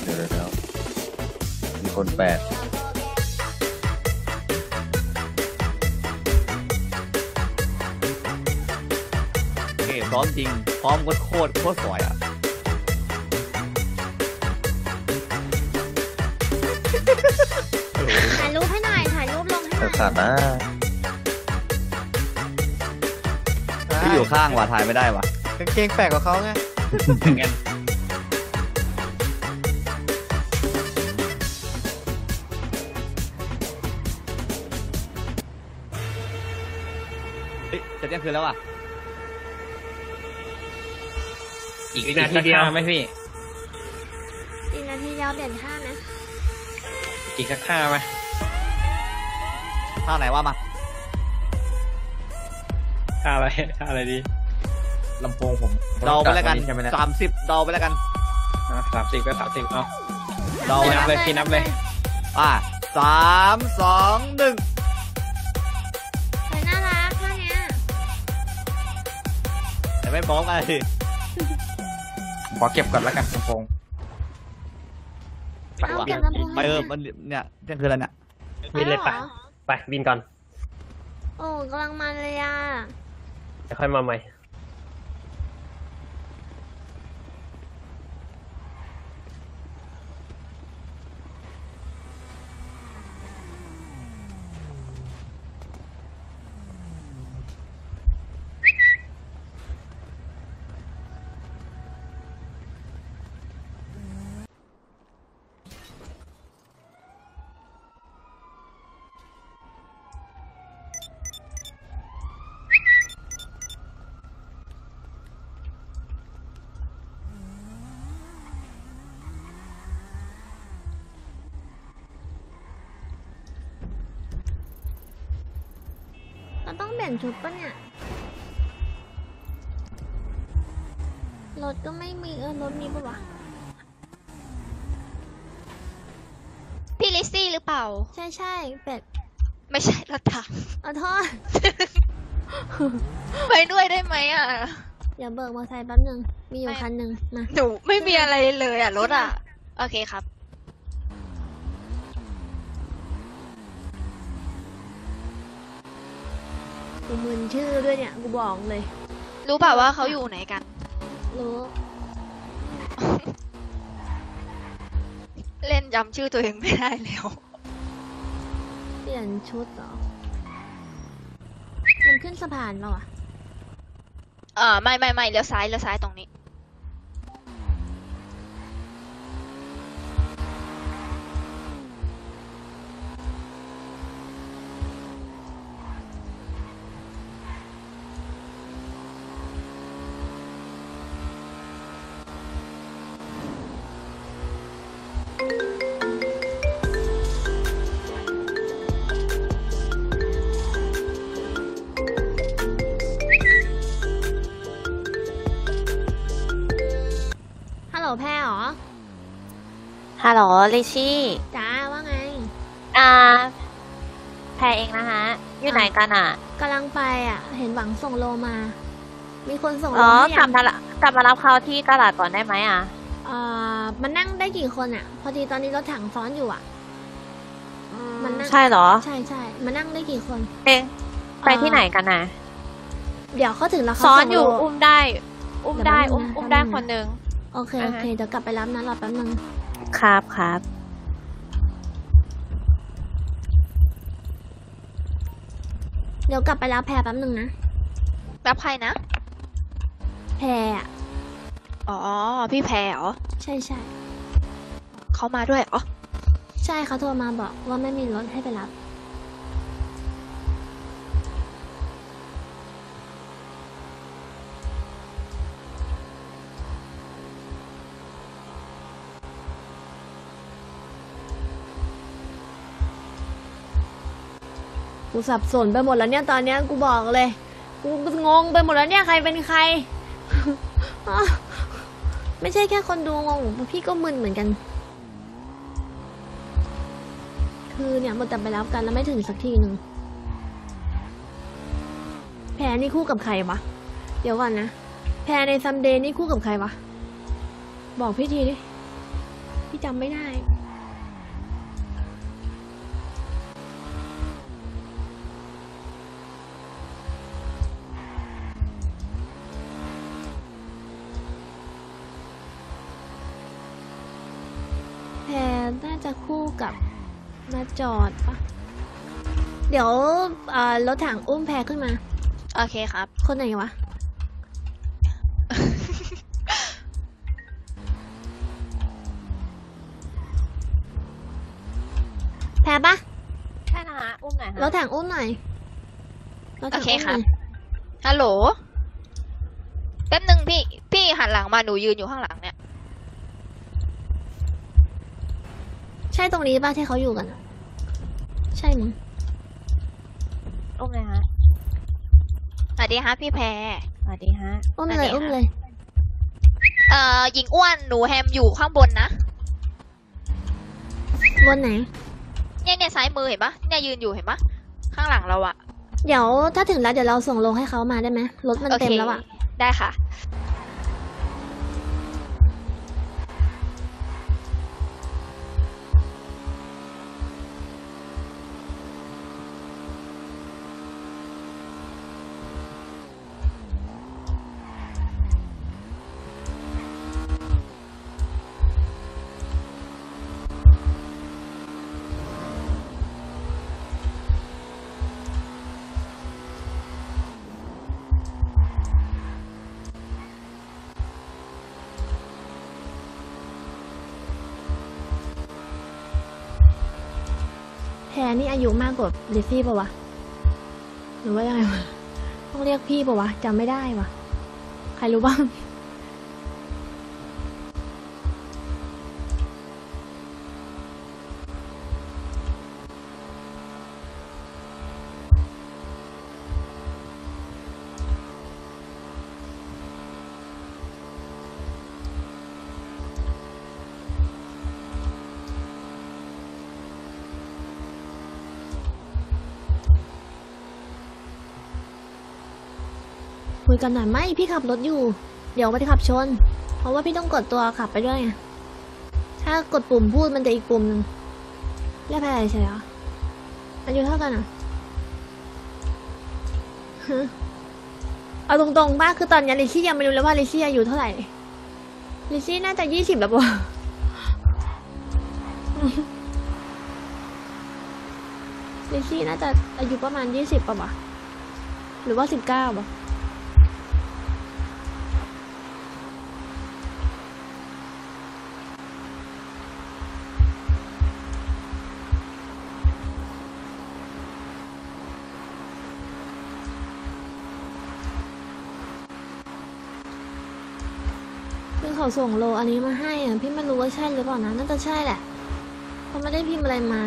[SPEAKER 7] ดี๋ยวเดี๋ยวมีคนแปด
[SPEAKER 4] โอเคพร้อมจริงพร้อมโคตรโคตรสวยอ่ะ
[SPEAKER 6] ถ่ายรูปให้หน่อยถ่ายรูปลงให้หน่อย
[SPEAKER 7] ขาดนะ
[SPEAKER 4] พี่อยู่ข้างว่ะถ่ายไม่ได้ว่ะ
[SPEAKER 10] กางเกงแปลกกว่าเขาไง
[SPEAKER 1] งั้น
[SPEAKER 4] เฮ้ยจะเที่ยงคืนแล้วอ่ะ
[SPEAKER 1] อีก
[SPEAKER 2] อีกนาทีเดียว
[SPEAKER 1] ไหมพี่
[SPEAKER 6] อีกนาทีเดียวเปลี่ยนท่านะ
[SPEAKER 1] อีกสักท่าไหม
[SPEAKER 4] ท่าไหนว่ามา
[SPEAKER 1] ท่าอะไรท่าอะไรดี
[SPEAKER 5] ลำโพงผม
[SPEAKER 4] เดาไปแล้วกัน
[SPEAKER 5] ใช่ไหมเนี่ย
[SPEAKER 4] สามสิบเดาไปแล้วกัน
[SPEAKER 1] สามสิบก็สามสิบเอา
[SPEAKER 4] เดา
[SPEAKER 1] พี่
[SPEAKER 4] ไป
[SPEAKER 1] นับ
[SPEAKER 4] นะ
[SPEAKER 1] เลยพี่นับเลย
[SPEAKER 4] อ่ะสามสองหนึ่ง
[SPEAKER 6] เฮ้ยน่ารักท่าเนี้ย
[SPEAKER 4] แต่ไม่พร้อมกันเลย
[SPEAKER 5] ขอเก็บก่อนแล้วกันลำโพง
[SPEAKER 6] เอาเก็บลำโพง
[SPEAKER 4] ไปเออมันเนี่ยเที่ยงคืนแล้วเนี่ย
[SPEAKER 2] บินเลยไปไปบินก่อน
[SPEAKER 6] โอ้กำลังมันเลยอ่ะ
[SPEAKER 2] เดี๋ยวค่อยมาใหม่
[SPEAKER 6] เราต้องเปลี่ยนชุดปะเนี่ย รถก็ไม่มีเออรถมีปะวะ
[SPEAKER 12] พี่ลิซซี่หรือเปล่า
[SPEAKER 6] ใช่ใช่เป็ด
[SPEAKER 12] ไม่ใช่รถถัง
[SPEAKER 6] เอาโทษ
[SPEAKER 12] ไปด้วยได้ไหมอ่ะ
[SPEAKER 6] เดี๋ยวเบิกมอเตอร์ไซค์แป๊บนึง มีอยู่คันหนึ่งมา
[SPEAKER 12] หนูไม่มีอะไรเลยอ่ะรถอ่ะ โอเคครับ
[SPEAKER 6] กูมึนชื่อด้วยเนี่ย กูบอกเลย
[SPEAKER 12] รู้เปล่าว่าเขาอยู่ไหนกัน
[SPEAKER 6] รู้
[SPEAKER 12] เล่นจำชื่อตัวเองไม่ได้แล้ว
[SPEAKER 6] เปลี่ยนชุดเหรอ มันขึ้นสะพานเปล่าวะ
[SPEAKER 12] เออไม่ไม่ไม่เลี้ยวซ้ายเลี้ยวซ้ายตรงนี้
[SPEAKER 6] ฮัลโหลแพรเหรอ
[SPEAKER 12] ฮัลโหลลิชี่
[SPEAKER 6] จ้าว่าไง
[SPEAKER 12] อ่า แพรเองนะฮะ อยู่ไหนกันอ่ะ
[SPEAKER 6] กำลังไปอ่ะ เห็นหวังส่งโลมา มีคนส่งโล
[SPEAKER 12] อ๋อ
[SPEAKER 6] ให้
[SPEAKER 12] กลั
[SPEAKER 6] ยั
[SPEAKER 12] บ
[SPEAKER 6] ง
[SPEAKER 12] มาละกลับมารับเขาที่กะลาดก่อนได้ไหมอ่ะ
[SPEAKER 6] เอ่อมันนั่งได้กี่คนอ่ะ พอดีตอนนี้รถถังซ้อนอยู่อ่ะ มันนั่ง
[SPEAKER 12] ใช่เหรอ
[SPEAKER 6] ใช่ใช่มันนั่งได้กี่คน
[SPEAKER 12] เองไปที่ไหนกันน่ะ
[SPEAKER 6] เดี๋ยวเขาถึงแล้วเขา
[SPEAKER 12] ซ้อน
[SPEAKER 6] ส่ง
[SPEAKER 12] อยู่
[SPEAKER 6] โล
[SPEAKER 12] อุ้มได้ อุ้มได้
[SPEAKER 6] เดี๋ยว
[SPEAKER 12] อุ้ม
[SPEAKER 6] แป๊บนึงนะ
[SPEAKER 12] อุ้มได้
[SPEAKER 6] แป๊บนึง
[SPEAKER 12] คนหนึ่ง
[SPEAKER 6] โอเค
[SPEAKER 12] อ่า
[SPEAKER 6] โอ
[SPEAKER 12] ฮะ
[SPEAKER 6] เค เดี๋ยวกลับไปรับนะรอแป๊บนึง
[SPEAKER 12] ครับครับ
[SPEAKER 6] เดี๋ยวกลับไปรับแพรแป๊บนึงนะ
[SPEAKER 12] รับใครนะ
[SPEAKER 6] แพรอ่ะ
[SPEAKER 12] อ๋อ พี่แพรเหรอ
[SPEAKER 6] ใช่ใช่
[SPEAKER 12] เขามาด้วยเหรอ
[SPEAKER 6] ใช่เขาโทรมาบอกว่าไม่มีรถให้ไปรับ กูสับสนไปหมดแล้วเนี่ยตอนเนี้ยกูบอกเลย กูงงไปหมดแล้วเนี่ยใครเป็นใคร ไม่ใช่แค่คนดูงงพี่ก็มึนเหมือนกัน คือเนี่ยมันจะไปรับกันแล้วไม่ถึงสักทีหนึ่งแพรนี่คู่กับใครวะ เดี๋ยวก่อนนะ แพรในซัมเดย์นี่คู่กับใครวะ บอกพี่ทีดิพี่จำไม่ได้แพรน่าจะคู่กับมาจอดปะเดี๋ยวเอ่อรถถังอุ้มแพรขึ้นมา
[SPEAKER 12] โอเคครับ
[SPEAKER 6] คนไหนวะ แพ้ปะ
[SPEAKER 12] ใช่นะคะอุ้มหน่อย
[SPEAKER 6] รถถังอุ้มหน่อยรถ
[SPEAKER 12] โอ
[SPEAKER 6] ถัง
[SPEAKER 12] เค
[SPEAKER 6] อุ้ม
[SPEAKER 12] ค
[SPEAKER 6] ห
[SPEAKER 12] รั
[SPEAKER 6] น่
[SPEAKER 12] บ
[SPEAKER 6] อย
[SPEAKER 12] ฮัลโหลแป๊บนึงพี่พี่หันหลังมาหนูยืนอยู่ข้างหลังเนี่ย
[SPEAKER 6] ใช่ตรงนี้ป่ะที่เขาอยู่กันอะใช่มั้ง
[SPEAKER 12] อุ้มเลยฮะสวัสดีฮะพี่แพรสวัสดีฮะ
[SPEAKER 6] อุ้มเลยอุ้มเลย
[SPEAKER 12] เอ่อหญิงอ้วนหนูแฮมอยู่ข้างบนนะ
[SPEAKER 6] บนไหน
[SPEAKER 12] เนี่ยเนี่ยซ้ายมือเห็นปะเนี่ยยืนอยู่เห็นปะข้างหลังเราอะ
[SPEAKER 6] เดี๋ยวถ้าถึงแล้วเดี๋ยวเราส่งลงให้เขามาได้ไหมรถมัน
[SPEAKER 12] โอ
[SPEAKER 6] เต็
[SPEAKER 12] เค
[SPEAKER 6] มแล้วอะ
[SPEAKER 12] ได้ค่ะ
[SPEAKER 6] แพรนี่อายุมากกว่าลิซซี่ปะวะหรือว่ายังไงวะต้องเรียกพี่ปะวะจำไม่ได้วะใครรู้บ้าง คุยกันหน่อยไหมพี่ขับรถอยู่ เดี๋ยวไปขับชน เพราะว่าพี่ต้องกดตัวขับไปด้วยไงถ้ากดปุ่มพูดมันจะอีกปุ่มหนึ่งเรียกแพรใช่เหรออายุเท่ากันอ่ะฮะเอาตรงๆป่ะคือตอนนี้ลิชี่ยังไม่รู้เลยว่าลิชี่อายุเท่าไหร่ลิชี่น่าจะยี่สิบแล้วปะ ลิชี่น่าจะอายุประมาณยี่สิบป่ะวะหรือว่าสิบเก้าป่ะคือเขาส่งโลอันนี้มาให้อ่ะพี่ไม่รู้ว่าใช่หรือเปล่านะน่าจะใช่แหละเขาไม่ได้พิมพ์อะไรมา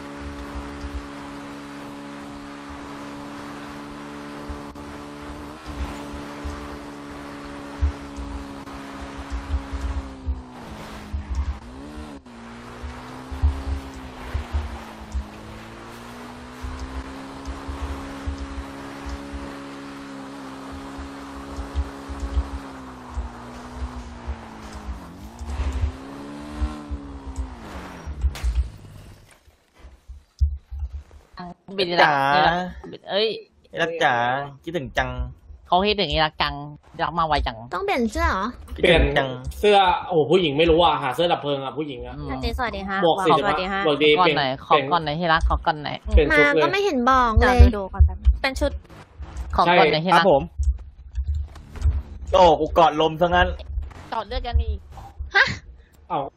[SPEAKER 1] บินจ๋าเอ้ย
[SPEAKER 5] รักจ๋าคิดถึงจัง
[SPEAKER 1] เขาคิดถึงอีรักจังรักมาไวจัง
[SPEAKER 6] ต้องเปลี่ยนเสื้อเหรอ
[SPEAKER 2] เปลี่ยนเสื้อโอ้โหผู้หญิงไม่รู้อ่ะหาเสื้อดับเพลิงอ่ะผู้หญิงอ่ะ
[SPEAKER 12] สวัสดีสวัสดีฮะ
[SPEAKER 2] บอกสิ
[SPEAKER 12] สวัสดีฮะ
[SPEAKER 2] บอกดี
[SPEAKER 1] ก่อน
[SPEAKER 2] เปลี่ยน
[SPEAKER 1] ไหนขอก่อนไหนที่รักขอก่อนไหน
[SPEAKER 2] เปลี่ยน
[SPEAKER 6] มา
[SPEAKER 2] ชุดเล
[SPEAKER 6] ก็
[SPEAKER 2] ย
[SPEAKER 6] ไม่เห็นบอก
[SPEAKER 12] เดี๋
[SPEAKER 6] เล
[SPEAKER 12] ยวย ดูดูก่อนแป๊บนึงเป็นชุด
[SPEAKER 1] ขอก่อนไหนที่
[SPEAKER 5] ครั
[SPEAKER 1] รับ ก
[SPEAKER 5] ผมโอ้กูกอดลมซะงั้น
[SPEAKER 1] จอดเลือดกันอีก
[SPEAKER 2] เอ้า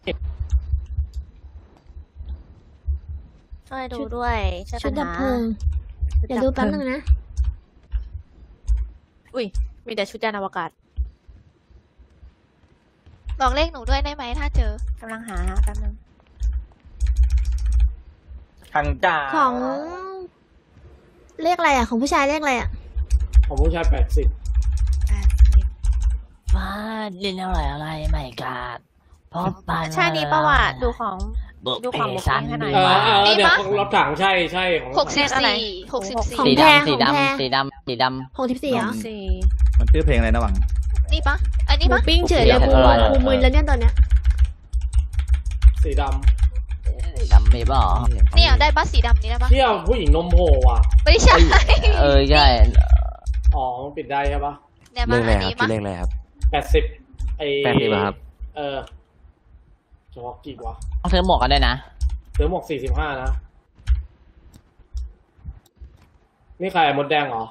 [SPEAKER 12] ช่วยดูด้วยช่วย
[SPEAKER 6] ชุ
[SPEAKER 12] กั
[SPEAKER 6] ด
[SPEAKER 12] น
[SPEAKER 6] ดับ
[SPEAKER 12] หา
[SPEAKER 6] เพลิงเดี๋ยวดูแป๊บนึงนะ
[SPEAKER 12] อุ้ยมีแต่ชุดยานอวกาศบอกเลขหนูด้วยได้ไหมถ้าเจอกำลังหาแป๊บนึง
[SPEAKER 5] ทางจ๋า
[SPEAKER 6] ของเลขอะไรอ่ะของผู้ชายเลขอะไรอ่ะ
[SPEAKER 2] ของผู้ชายแปดสิบ
[SPEAKER 1] ว้าเล่นอะไรอะไรไม่กาดพบปาน
[SPEAKER 12] ใช่นี่ประวัติดูของ ดูของบุคคลให้หน่อย
[SPEAKER 2] เออเออ
[SPEAKER 12] นี่
[SPEAKER 2] เดี๋ยว
[SPEAKER 12] ปะ
[SPEAKER 2] ของรถถังใช่ใช่ของ
[SPEAKER 12] หกสิบสี่หกสิบ
[SPEAKER 6] ขอ
[SPEAKER 12] สี่
[SPEAKER 6] ง
[SPEAKER 1] สี
[SPEAKER 6] แพร
[SPEAKER 1] ดำสี
[SPEAKER 6] ของแพร
[SPEAKER 1] ดำสีดำสีด
[SPEAKER 6] หกสิบสี่เหรอ
[SPEAKER 12] สี่
[SPEAKER 4] มันชื่อเพลงอะไรนะหวัง
[SPEAKER 12] นี่ปะอันนี้
[SPEAKER 6] หมู
[SPEAKER 12] ปะ
[SPEAKER 6] ปิ้งเฉยเลย
[SPEAKER 1] หมู
[SPEAKER 6] กู
[SPEAKER 1] ปิ้ง
[SPEAKER 6] กูมึนแล้วเนี่ยตอนเนี้ย
[SPEAKER 2] สีด
[SPEAKER 1] ดำไม่บอก
[SPEAKER 12] เนี่ยได้บัสสีดำนี้ได้
[SPEAKER 2] ำ
[SPEAKER 12] ปะ
[SPEAKER 2] เที่ยวผู้หญิงนมโผล่ว่ะ
[SPEAKER 12] ไม่ใช่
[SPEAKER 1] เออใช่
[SPEAKER 2] อ๋อมันปิดได้ใช่ปะ
[SPEAKER 12] เนี่ย
[SPEAKER 8] เล
[SPEAKER 12] มา
[SPEAKER 8] ขอะไร
[SPEAKER 12] อัน
[SPEAKER 8] ครับ
[SPEAKER 12] นี้
[SPEAKER 8] ชื่
[SPEAKER 12] มา
[SPEAKER 8] อเลขอะไรครับ
[SPEAKER 2] แปดสิบไอ
[SPEAKER 8] แปดสิบอะครับ
[SPEAKER 2] เออจอกกี่วะ
[SPEAKER 1] ต้องซื้อหมวกกันด้วยนะ
[SPEAKER 2] ซื้อหมวกสี่สิบห้านะ นี่ใครมดแดงเหรอ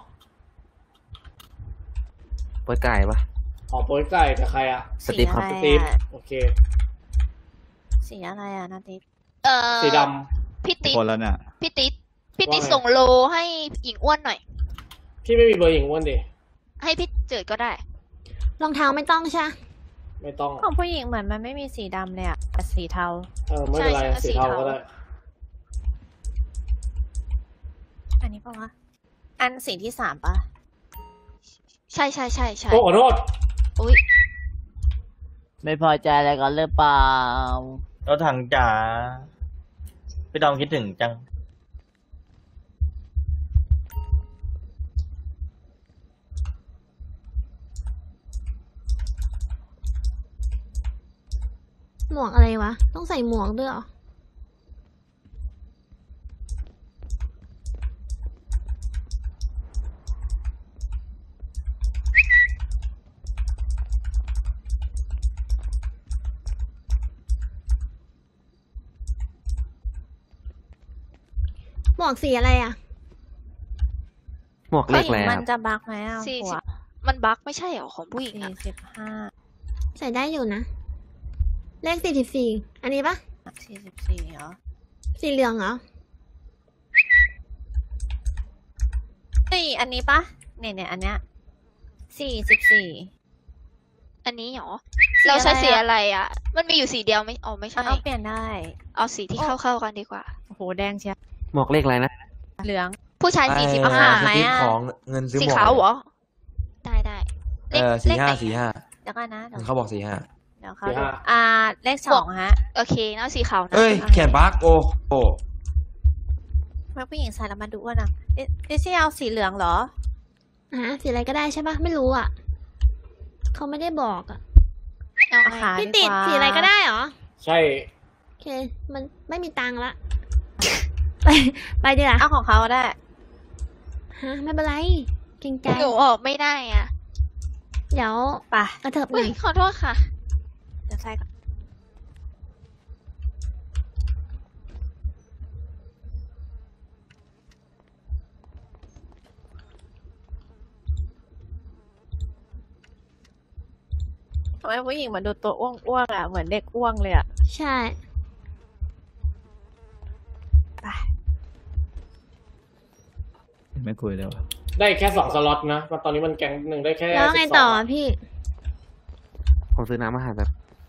[SPEAKER 8] เปิดไก่ปะ
[SPEAKER 2] อ๋อโป้ยไก่แต่ใครอะ
[SPEAKER 8] สตีฟครับ
[SPEAKER 2] สตีฟโอเค
[SPEAKER 12] สีอะไรอ่ะนาติ๊กเอ่อ
[SPEAKER 2] สีด
[SPEAKER 12] พี่ติ๊ด
[SPEAKER 4] คนแล้วเนี่ย
[SPEAKER 12] พี่ติ๊ดพี่ติ๊ด
[SPEAKER 2] ว่าไง
[SPEAKER 12] ส่งโลให้หญิงอ้วนหน่อย
[SPEAKER 2] ำพี่ไม่มีเบอร์หญิงอ้วนดิ
[SPEAKER 12] ให้พี่เจิดก็ได้
[SPEAKER 6] รองเท้าไม่ต้องใช่
[SPEAKER 2] ไม่ต้อง
[SPEAKER 12] ของผู้หญิงเหมือนมันไม่มีสีดำเลยอ่ะแต่สีเทา
[SPEAKER 2] เออไม่เป็นไร
[SPEAKER 12] ใช่ใช่
[SPEAKER 2] สีเทา
[SPEAKER 12] สีเทา
[SPEAKER 2] ก็ได้
[SPEAKER 12] อันนี้ปะวะอันสีที่สามปะใช่ใช่ใช่ใช่
[SPEAKER 2] โอ้ขอโทษ
[SPEAKER 12] อุ้ย
[SPEAKER 1] ไม่พอใจอะไรกันหรือเปล่าร
[SPEAKER 5] ถถังจ๋าพี่ดอมคิดถึงจัง
[SPEAKER 6] หมวกอะไรวะ ต้องใส่หมวกด้วยเหรอ หมวกสีอะไรอ่ะ
[SPEAKER 8] หมวกเลขอะไรค
[SPEAKER 12] มั
[SPEAKER 8] รั
[SPEAKER 12] น
[SPEAKER 8] บ
[SPEAKER 12] จะบักไหมอ่ะสี่สิบมันบักไม่ใช่เหรอของผู้หญิงสี่สิบห้า
[SPEAKER 6] ใส่ได้อยู่นะ เลขสี่สิบสี่ อันนี้ปะ
[SPEAKER 12] สี่สิบสี่เหรอ
[SPEAKER 6] สีเหลืองเหรอ
[SPEAKER 12] นี่อันนี้ปะเนี่ยเนี่ยอันเนี้ยสี่สิบสี่อันนี้เหรอเราใช้สีอะไรอ่ะ มันมีอยู่สีเดียวไม่อ๋อไม่ใช่เอาเปลี่ยนได้ เอาสีที่เข้าเข้ากันดีกว่าโอ้โหแดงเชีย
[SPEAKER 8] หมวกเลขอะไรนะ
[SPEAKER 12] เหลือง ผู้ชายสี่สิบห้าไหมอ่ะ
[SPEAKER 11] ของเงินซื้อ
[SPEAKER 12] สี
[SPEAKER 11] หมวก
[SPEAKER 12] ขาวเหรอได้ได้
[SPEAKER 11] เออสี่ห้าสี่ห้า
[SPEAKER 12] เดี๋ยวก่อนนะเดี๋ยว
[SPEAKER 11] เขาบอกสี่ห้า
[SPEAKER 12] เดี๋ยวเขาดูอ่าเลขสองฮะโอเคแล้วสีขาวนะ
[SPEAKER 11] เอ้ยแขนบักโอ้โห
[SPEAKER 12] ทำไมผู้หญิงใส่แล้วมันดูอ้วนอ่ะดิซี่เอาสีเหลืองเหรอ
[SPEAKER 6] ฮะ สีอะไรก็ได้ใช่ปะไม่รู้อ่ะ เขาไม่ได้บอกอ่ะ
[SPEAKER 12] เอาขา
[SPEAKER 6] พี่ติดสีอะไรก็ได้เหรอ
[SPEAKER 2] ใช่
[SPEAKER 6] โอเค มันไม่มีตังค์ละ ไป ไปดีละ
[SPEAKER 12] เอาของเขาได้
[SPEAKER 6] ฮะ ไม่เป็นไร เกรงใจ
[SPEAKER 12] หนูออกไม่ได้อ่ะ
[SPEAKER 6] เดี๋ยว
[SPEAKER 12] ไป
[SPEAKER 6] กระเถิบห
[SPEAKER 12] อุ้
[SPEAKER 6] น่
[SPEAKER 12] ย
[SPEAKER 6] อย
[SPEAKER 12] ขอโทษค่ะ เดี๋ยวใส่ก่อนทำไมผู้หญิงเหมือนดูตัวอ้วงๆอ่ะ เหมือนเด็กอ้วงเลยอ่ะ
[SPEAKER 6] ใช่
[SPEAKER 12] ไป
[SPEAKER 4] ไม่คุยแล้วะ
[SPEAKER 2] ได้แค่สองสล็อตนะตอนนี้มันแก๊งหนึ่งได้แค่
[SPEAKER 6] แล้วไง
[SPEAKER 2] สิบส
[SPEAKER 6] ต่อ
[SPEAKER 2] อง
[SPEAKER 6] อะพี่
[SPEAKER 8] ผมซื้อน้ำอาหารแบบ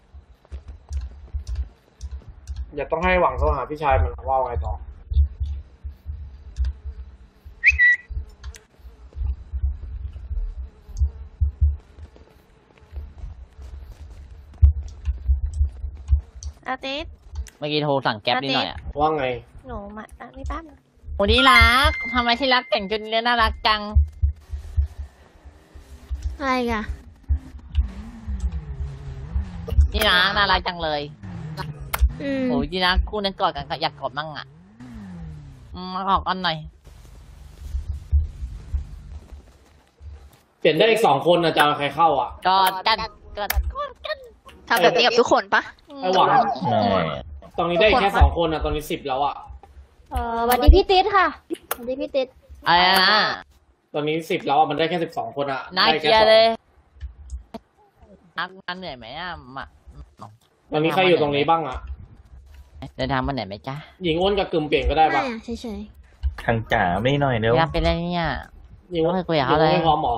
[SPEAKER 2] อย่าต้องให้หวังโทรหาพี่ชายมันว่าไงต่อ
[SPEAKER 12] อาทิตย์
[SPEAKER 1] เมื่อกี้โทรสั่งแก๊ปนิดหน่อยอ่ะ
[SPEAKER 2] ว่าไง
[SPEAKER 12] หนูมาอ่ะนี่แป๊บนึง
[SPEAKER 1] โอ้ที่รักทำไมที่รักแต่งจนเนื้อน่ารักจัง
[SPEAKER 6] อะไรกัน
[SPEAKER 1] ที่รักน่ารักจังเลย
[SPEAKER 6] อืม
[SPEAKER 1] โอ้ยที่รักคู่นั้นกอดกันก็อยากกอดมั่งอ่ะอืมมาขอกันหน่อย
[SPEAKER 2] เปลี่ยนได้อีกสองคนนะจะเอาใครเข้าอ่ะ
[SPEAKER 1] กอดกันกอดกอดกัน
[SPEAKER 12] ทำแบบนี้กับทุกคนปะ
[SPEAKER 2] ไอหวังตอนนี้ได้แค่สองคนอ่ะตอนนี้สิบแล้วอ่ะ
[SPEAKER 6] เออสวัสดีพี่ติ๊ดค่ะสวัสดีพี่ติ๊ด
[SPEAKER 1] อะไรนะ
[SPEAKER 2] ตอนนี้สิบแล้วอ่ะมันได้แค่สิบสองคนอ่ะ
[SPEAKER 1] น่า
[SPEAKER 2] ได้
[SPEAKER 1] เกลี
[SPEAKER 2] แค่
[SPEAKER 1] ยด
[SPEAKER 2] สอง
[SPEAKER 1] เลยนักงานเหนื่อยไหมอ่ะมา
[SPEAKER 2] ตอนนี้ใครอยู่ตรงนี้บ้างอ่ะ
[SPEAKER 1] เดินทางมาไหนอยไหมจ๊ะ
[SPEAKER 2] หญิงอ้วนกับกึ่มเปลี่ยนก็ได้
[SPEAKER 6] ไม่
[SPEAKER 2] ปะ
[SPEAKER 6] อะเฉย
[SPEAKER 5] ทางจ๋าไม่หน่อยเร็ว
[SPEAKER 1] อยากเป็นอะไรเนี่ย
[SPEAKER 2] หญิงอ้วน
[SPEAKER 1] ไม่เคยคุยกับ
[SPEAKER 2] หญิ
[SPEAKER 1] เขา
[SPEAKER 2] งอ้วน
[SPEAKER 1] เลย
[SPEAKER 2] ไม่พร้อมหรอ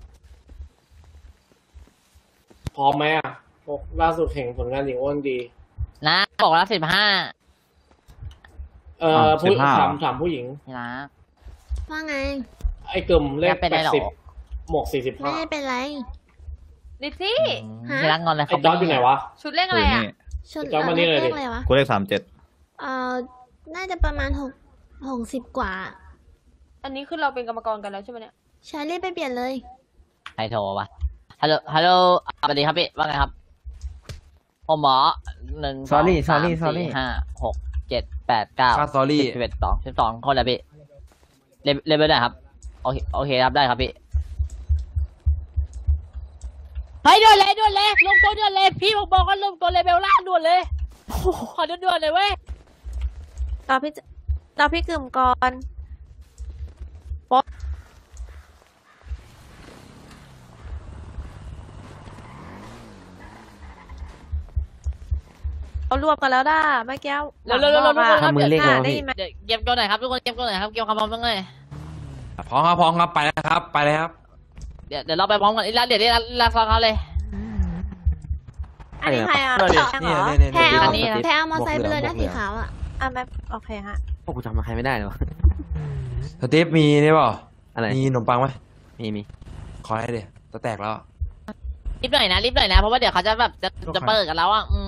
[SPEAKER 2] พร้อมไหมอ่ะพวกล่าสุดเห็นผลงานหญิงอ้วนดี
[SPEAKER 1] นะบอกแล้วสิบห้า
[SPEAKER 2] เอ่อผู้ถามถามผู้หญิง
[SPEAKER 1] ที่รัก
[SPEAKER 6] ๆว่าไง
[SPEAKER 2] ไอ้กึ่มเลข
[SPEAKER 1] อยากเป็น
[SPEAKER 2] แป
[SPEAKER 1] อะไร
[SPEAKER 2] ด
[SPEAKER 1] หรอ
[SPEAKER 2] สิบหมวกสี่สิบ
[SPEAKER 6] ไม่
[SPEAKER 2] ห้า
[SPEAKER 6] ได้เป็นไร
[SPEAKER 12] ดิซี่
[SPEAKER 6] ฮะ
[SPEAKER 1] ที่รักงอนอะไร
[SPEAKER 2] ไอ้จอร์ดอยู่ไหนวะ
[SPEAKER 12] ชุดเลขอะไรอ่ะ
[SPEAKER 6] ชน
[SPEAKER 2] จอมานี่เลยดิ
[SPEAKER 6] เลขอะไรวะ
[SPEAKER 4] กูเลขสามเจ็ด
[SPEAKER 6] เอ่อ น่าจะประมาณหกหกสิบกว่า
[SPEAKER 12] อันนี้คือเราเป็นกรรมกรกันแล้วใช่ไหมเนี่ย
[SPEAKER 6] ใช้รีบไปเปลี่ยนเลย
[SPEAKER 1] ใครโทรวะฮัลโหลฮัลโหลสวัสดีครับพี่ว่าไงครับ ผผมหมอหนึ่งสอง
[SPEAKER 5] Sorry
[SPEAKER 1] สาม
[SPEAKER 5] sorry
[SPEAKER 1] สี่
[SPEAKER 5] sorry
[SPEAKER 1] ห้าหกเจ็ดแปดเก้า
[SPEAKER 11] ค่า sorry
[SPEAKER 1] สิบเอ็ดสองสิบสองคนแล้วพี่เล่นเล่นไปได้ครับโอเคโอเคครับได้ครับพี่เฮ้ยด่วนเลยด่วนเลยลงตัวด่วนเลยพี่ผมบอกว่าลงตัวเลเวลล่างด่วนเลยขอด่วนๆเลยเว้ย
[SPEAKER 12] รอพี่รอพี่กึ่มก่อนเอารวมกันแล้วด้าเมื่อกี้
[SPEAKER 1] เร็วๆๆๆๆๆ
[SPEAKER 12] ทำมือเรียกแล้วพี่
[SPEAKER 1] เดี๋ยวเกมตัวไหนครับทุกคนเกมตัวไหนครับเกมคำพร้อมต้องเลย
[SPEAKER 11] พร้อมครับพร้อมครับไปแล้วครับ ไปเลยครับ
[SPEAKER 1] เดี๋ยวเดี๋ยวเราไปพร้อมกันอีกแล้วเดี๋ยวได้ลาฟังเขาเลย
[SPEAKER 12] อันนี้ใครอ่ะ
[SPEAKER 11] นี่
[SPEAKER 12] แพงเหรอ
[SPEAKER 11] นี่นี่
[SPEAKER 6] แพ้เอา
[SPEAKER 1] อันนี้นะ
[SPEAKER 6] แพ้เอามอไซค์ไปเลยนะ
[SPEAKER 11] บวกเหลื
[SPEAKER 6] สี
[SPEAKER 11] อง
[SPEAKER 6] ขาวอ่ะ
[SPEAKER 12] อ่ะแม่โอเคฮะ
[SPEAKER 8] พวกกูจำมาใครไม่ได้เลยวะ
[SPEAKER 11] สตีฟมีนี่เปล่า
[SPEAKER 8] อะไร
[SPEAKER 11] มีขนมปังไหม
[SPEAKER 8] มีมี
[SPEAKER 11] ขอให้เดี๋ยวจะแตกแล้ว
[SPEAKER 1] รีบหน่อยนะรีบหน่อยนะเพราะว่าเดี๋ยวเขาจะแบบจะจะเปิดกันแล้วอ่ะอืม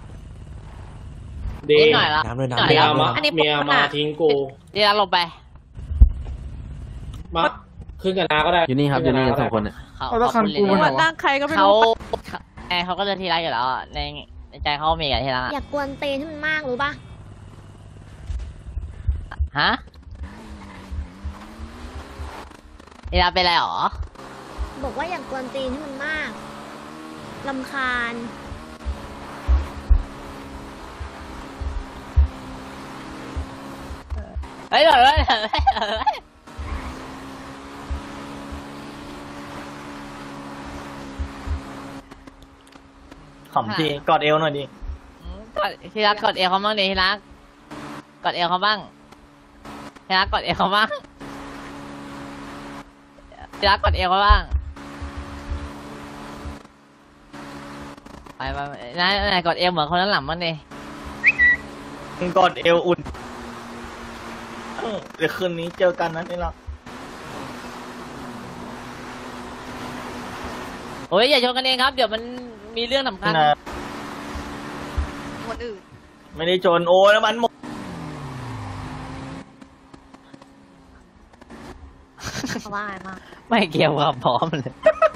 [SPEAKER 2] ดี
[SPEAKER 1] นิดหน่อยละ
[SPEAKER 11] น้ำด้วย
[SPEAKER 1] หน่
[SPEAKER 11] น้ำ
[SPEAKER 1] อย
[SPEAKER 11] ด้วย
[SPEAKER 2] เมีย
[SPEAKER 1] ละ
[SPEAKER 2] มา
[SPEAKER 12] อันนี้
[SPEAKER 2] เมีย
[SPEAKER 12] ผม
[SPEAKER 2] มา
[SPEAKER 12] น่ะ
[SPEAKER 2] ทิ้งกู
[SPEAKER 1] เดี๋ยวเราลงไป
[SPEAKER 2] มาขึ้นกันนาก็ได้
[SPEAKER 8] อยู่นี่ครับอยู่นี่กันสองคนเนี่ย
[SPEAKER 1] เขา
[SPEAKER 10] เอาแล้ว
[SPEAKER 1] เขาพูด
[SPEAKER 10] คันกู
[SPEAKER 1] เล่น
[SPEAKER 10] มัน
[SPEAKER 1] ๆ
[SPEAKER 10] เหรอ
[SPEAKER 12] นั่งใครก็ไม่
[SPEAKER 1] เขา
[SPEAKER 12] รู้
[SPEAKER 1] ไอเขาก็เลยทีไรอยู่แล้วอะในในใจเขามีกับทีไร
[SPEAKER 6] อยากกวนเตนให้มันมากรู้ป่ะ
[SPEAKER 1] ฮะทีไรเป็นไรหรอ
[SPEAKER 6] บอกว่าอยากกวนตีนให้มันมากลำคาญ
[SPEAKER 1] เฮ้ยเดี๋ยวเดี๋ยวเดี๋ยวเดี๋ยว
[SPEAKER 5] ขำทีกอดเอวหน่อยดิ
[SPEAKER 1] กดทีรักกดเอวเขาบ้างดิทีรักกดเอวเขาบ้างทีรักกดเอวเขาบ้างทีรักกดเอวเขาบ้างไปไปไปนายนายกดเอวเหมือนคนนั้นหลังบ้างดิ
[SPEAKER 5] กอดเอวอุ่นเดี๋ยวคืนนี้เจอกันนะนี่หรอ
[SPEAKER 1] โอ้ยอย่าชนกันเองครับเดี๋ยวมันมีเรื่องสำคัญ
[SPEAKER 12] คนอื่น
[SPEAKER 5] ไม่ได้ชนโอ้แล้วมันหมด
[SPEAKER 12] เขาว่าไงมาก
[SPEAKER 1] ไม่เกี่ยวกับพร้อมเลย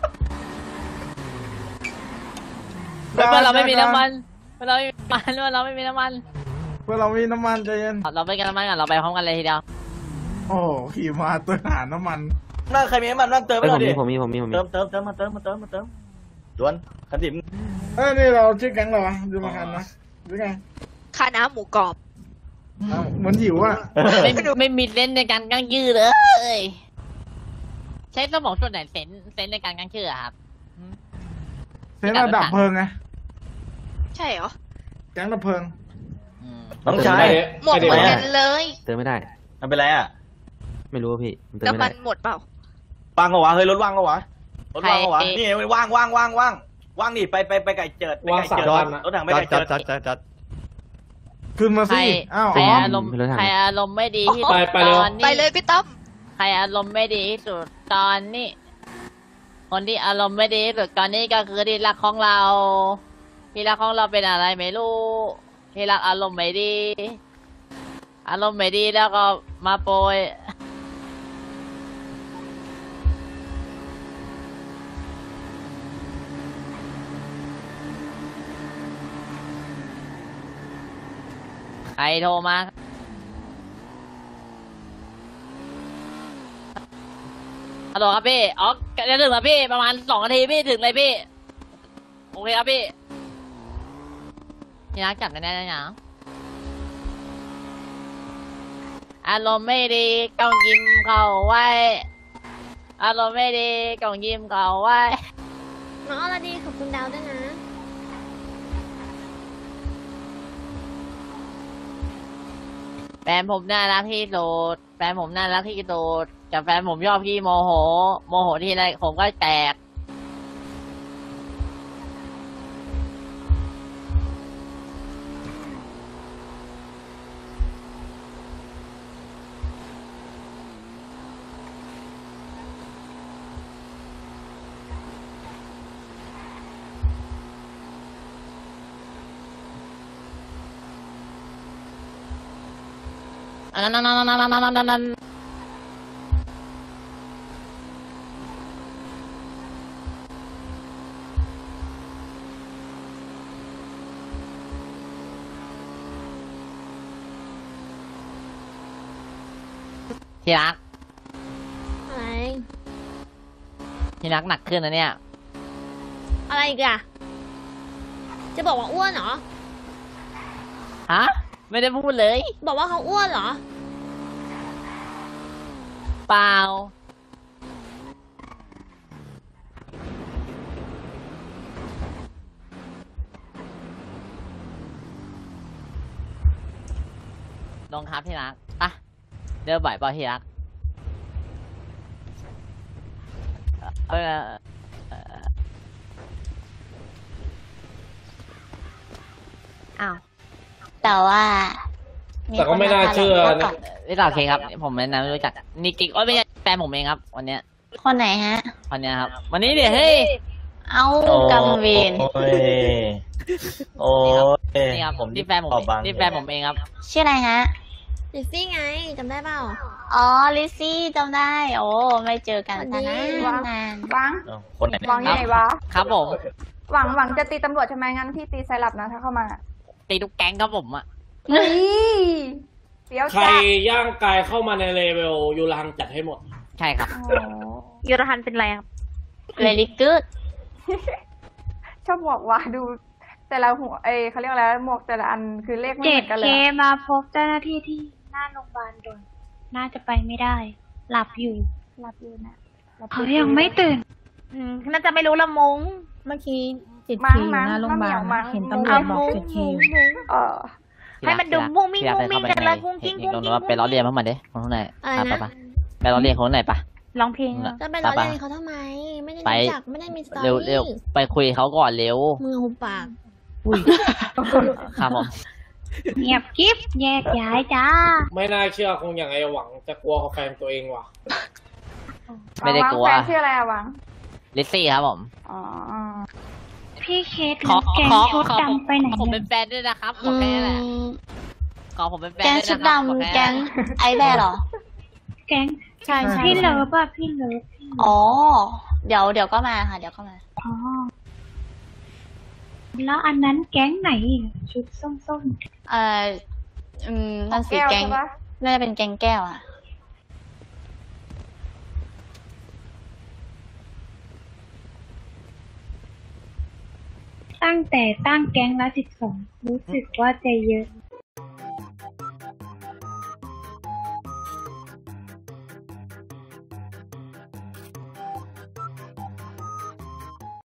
[SPEAKER 1] เพื่อนเราไม่มีน้ำมันเพื่อนเราไม่มีน้ำมันเพื่อนเราไม่มีน้ำมัน
[SPEAKER 10] เพื่อเรามีน้ำมันใจเย็น
[SPEAKER 1] เราไปกันน้ำมันกันเราไปพร้อมกันเลยทีเดียว
[SPEAKER 10] โอ้โหขี่มาเติมหาน้ำมัน
[SPEAKER 5] น่าใครมีน้ำมันบ้างเติมไป
[SPEAKER 8] เอ้ย
[SPEAKER 5] ห
[SPEAKER 8] ผ
[SPEAKER 5] น่
[SPEAKER 8] ม
[SPEAKER 5] อยดิ
[SPEAKER 8] มีผมมีผมมีผมมี
[SPEAKER 5] เติมเติมเติมมาเติมมาเติมมาเติมด่วนขันดิม
[SPEAKER 10] เอ้ยนี่เราชื่อแก๊งเหรอวะดูมาคันนะหรือไง
[SPEAKER 12] ค่าน้ำหมูกรอบ
[SPEAKER 10] อ้าวเหมือนหิวอ่ะ
[SPEAKER 1] ไม่ไม่มีเซนส์ในการกั้งยื้อเลยใช้สมองส่วนไหนเซนส์เซนส์ในการกั้งชื่ออะครับ
[SPEAKER 10] เซนระดับเพลิงไง
[SPEAKER 12] ใช่เหรอ
[SPEAKER 10] แก๊งดับเพลิง
[SPEAKER 1] อืม
[SPEAKER 5] ต้องใช้
[SPEAKER 12] หมดเหมือนกันเลย
[SPEAKER 8] เติมไม่ได้
[SPEAKER 5] มันเป็นไรอ่ะ
[SPEAKER 8] ไม่รู้ว่าพี่มันเติม
[SPEAKER 12] น้ำ
[SPEAKER 8] ไม่
[SPEAKER 12] มั
[SPEAKER 8] ได้
[SPEAKER 12] นหมดเปล่า
[SPEAKER 5] ว่างก็วะเฮ้ยรถว่างก็วะรถว่างก็วะนี่ว่างว่างว่างว่างว่างนี่ไปไปไปไก่เจิดไปไก่เจิดรถถังไปไก่เจิดจัดจัดจัด
[SPEAKER 10] ขึ้นมา
[SPEAKER 1] ใคร
[SPEAKER 10] สิอ้าว
[SPEAKER 1] ใคร
[SPEAKER 10] อ๋อ
[SPEAKER 1] อารมณ์ใครอารมณ์ไม่ดีที่สุ
[SPEAKER 2] ไป
[SPEAKER 1] ด
[SPEAKER 2] ไป
[SPEAKER 1] ต
[SPEAKER 2] เร็ว
[SPEAKER 1] อน
[SPEAKER 12] ไป
[SPEAKER 1] นี้
[SPEAKER 12] เลยพี่ต้อม
[SPEAKER 1] ใครอารมณ์ไม่ดีที่สุดตอนนี้ คนที่อารมณ์ไม่ดีที่สุดตอนนี้ก็คือที่รักของเราที่รักของเราเป็นอะไรไม่รู้ที่รักอารมณ์ไม่ดี อารมณ์ไม่ดีแล้วก็มาโปรยใครโทรมาฮัลโหลครับพี่อ๋อจะถึงแล้วพี่ประมาณสองนาทีพี่ถึงเลยพี่โอเคครับพี่นี่รักจับแน่ๆนะอารมณ์ไม่ดีต้องยิ้มเข้าไว้ อารมณ์ไม่ดีต้องยิ้มเข้าไว้
[SPEAKER 6] น้องอรดีขอบคุณดาวด้วยนะ
[SPEAKER 1] แฟนผมน่ารักที่สุดแฟนผมน่ารักที่สุดแต่แฟนผมชอบพี่โมโห โมโหทีไรผมก็แตก อันนั้นนั่นนั่นนั่นนั่นนั่นนั่นที่รัก
[SPEAKER 6] อะไร
[SPEAKER 1] ที่รักหนักขึ้นนะเนี่ย
[SPEAKER 6] อะไรอีกอะจะบอกว่าอ้วนเหรอ
[SPEAKER 1] ฮะ ไม่ได้พูดเลย
[SPEAKER 6] บอกว่าเขาอ้วนเหรอ
[SPEAKER 1] เปล่า ลงครับที่รักปะเดินบ่อยเปล่าที่รักเออเออ
[SPEAKER 12] อ้าวแต่ว่า
[SPEAKER 2] แต่ก็ไม่น่าเชื่อนะ
[SPEAKER 1] นี่ต่อเคครับ ผมไม่นาไม่รู้จักนี่กิ๊กโอ้ยไม่ใช่แฟนผมเองครับ วันเนี้ย
[SPEAKER 12] คนไหนฮะ
[SPEAKER 1] วันเนี้ยครับ วันนี้เดี๋ยวเฮ้ย
[SPEAKER 12] เอากำเวน
[SPEAKER 5] โอ้ยโอ้ย
[SPEAKER 1] นี่ครับ
[SPEAKER 5] ผม
[SPEAKER 1] นี่แฟนผม
[SPEAKER 5] ตอบบาง
[SPEAKER 1] นี่แฟนผมเองครับ
[SPEAKER 12] ชื่ออะไรฮะ
[SPEAKER 6] ลิซซี่ไงจำได้เปล่า
[SPEAKER 12] อ๋อ ลิซซี่จำได้ โอ้ ไม่เจอกัน
[SPEAKER 6] สวัส
[SPEAKER 12] ซะ
[SPEAKER 6] ดี
[SPEAKER 12] นานนาน
[SPEAKER 13] วัง
[SPEAKER 5] เอ้าคนไหน
[SPEAKER 13] วังยังไงวะ
[SPEAKER 1] ครับผม
[SPEAKER 13] หวังหวังจะตีตำรวจใช่ไหมงั้นพี่ตีไซรัปนะถ้าเข้ามา
[SPEAKER 1] ตีทุกแก๊งครับผมอะ
[SPEAKER 13] เฮ้ยเดี๋ยว
[SPEAKER 2] ใคร
[SPEAKER 13] จ้ะ
[SPEAKER 2] ย่างกายเข้ามาในเลเวลยูรังจัดให้หมด
[SPEAKER 1] ใช่ครับ
[SPEAKER 13] โอ้ยูรหันเป็นไรครับ
[SPEAKER 12] เลลิกูด
[SPEAKER 13] ชอบหมวกว่ะดู แต่ละหัวเอ้ยเขาเรียกอะไรหมวกแต่ละอันคือเลขไม่เห
[SPEAKER 14] เจ็
[SPEAKER 13] มื
[SPEAKER 14] ด
[SPEAKER 13] อนกัน
[SPEAKER 14] เค
[SPEAKER 13] เลยอะ
[SPEAKER 14] มาพบเจ้าหน้าที่ที่หน้าโรงพยาบาลด่วนน่าจะไปไม่ได้ หลับอยู่
[SPEAKER 13] หลับอยู่นะหลับอ
[SPEAKER 14] เขายังไม่ตื่น
[SPEAKER 13] อืมน่าจะไม่รู้ละมง
[SPEAKER 15] เมื่อกี้เจ็ด
[SPEAKER 13] มั้
[SPEAKER 15] เค
[SPEAKER 13] ง
[SPEAKER 15] อยู่
[SPEAKER 13] มั้ง
[SPEAKER 15] หน้าโรงพยาบาล
[SPEAKER 13] มั้ง
[SPEAKER 15] เห็นตำรวจบอกเจ็ดเค
[SPEAKER 13] เออ ให้มันดูมุ้งมิ้งมุ้งมิ้งกันเลยกุ้งกิ้งกุ้ง
[SPEAKER 1] ล
[SPEAKER 13] กิ้ง
[SPEAKER 1] ว่าไปล้อเลียนเข้ามาดิคนข้างใน
[SPEAKER 6] อะไร
[SPEAKER 1] อ่ะ
[SPEAKER 6] นะ
[SPEAKER 1] ไปปะไปล้อเลียนคนข้างในปะ
[SPEAKER 13] ร้องเพลง
[SPEAKER 1] น่ะ
[SPEAKER 6] จะไปล้อเลียนเขาทำไม ไม่ได้
[SPEAKER 1] ไป
[SPEAKER 6] รู้จักไม่ได้มีสตอ
[SPEAKER 1] เร็ว
[SPEAKER 6] รี่
[SPEAKER 1] เร็วไปคุยเขาก่อนเร็ว
[SPEAKER 6] มือหุบปาก
[SPEAKER 1] ครับผม
[SPEAKER 14] เงียบกิ๊บแยกย้ายจ้า
[SPEAKER 2] ไม่น่าเชื่อคงอย่างไอ้หวังจะกลัวเขาแฟนตัวเองว่ะ
[SPEAKER 1] ไม่ได้กลัว
[SPEAKER 13] แฟนชื่ออะไรอะหวัง
[SPEAKER 1] ลิซซี่ครับผม
[SPEAKER 13] อ๋อ
[SPEAKER 14] พี่เคส
[SPEAKER 1] ขอ
[SPEAKER 14] แกง
[SPEAKER 1] ขอ
[SPEAKER 14] ชุด
[SPEAKER 1] ขอผม
[SPEAKER 14] ดำไปไหน
[SPEAKER 1] ขอผม
[SPEAKER 14] เนี่
[SPEAKER 1] เป็
[SPEAKER 14] ย
[SPEAKER 1] นแฟนด้วยนะครับขอแค่นั้นแหละขอผมเป็นแฟน
[SPEAKER 12] แก๊ง
[SPEAKER 1] ด้วย
[SPEAKER 12] ชุด
[SPEAKER 1] นะครับขอ
[SPEAKER 12] ดำ
[SPEAKER 1] ค่
[SPEAKER 12] แก๊ง
[SPEAKER 1] นั้น
[SPEAKER 12] ไอแบร์เหรอ
[SPEAKER 14] แก๊ง
[SPEAKER 6] ใช่ใช่
[SPEAKER 14] พี่เลิฟอะพี่เลิฟพี่เลิฟ
[SPEAKER 12] อ๋อ เดี๋ยวเดี๋ยวก็มาค่ะ เดี๋ยวก็มา
[SPEAKER 14] อ๋อแล้วอันนั้นแก๊งไหนอีกชุดส้ม
[SPEAKER 12] เอ่อ อืมนั่นสิ
[SPEAKER 13] แก้ว
[SPEAKER 12] แก๊ง
[SPEAKER 13] ใช่ปะ
[SPEAKER 12] น่าจะเป็นแก๊งแก้วอะ
[SPEAKER 14] ๆตั้งแต่ตั้งแก๊งละสิบสองรู้สึกว่าใจเยอะ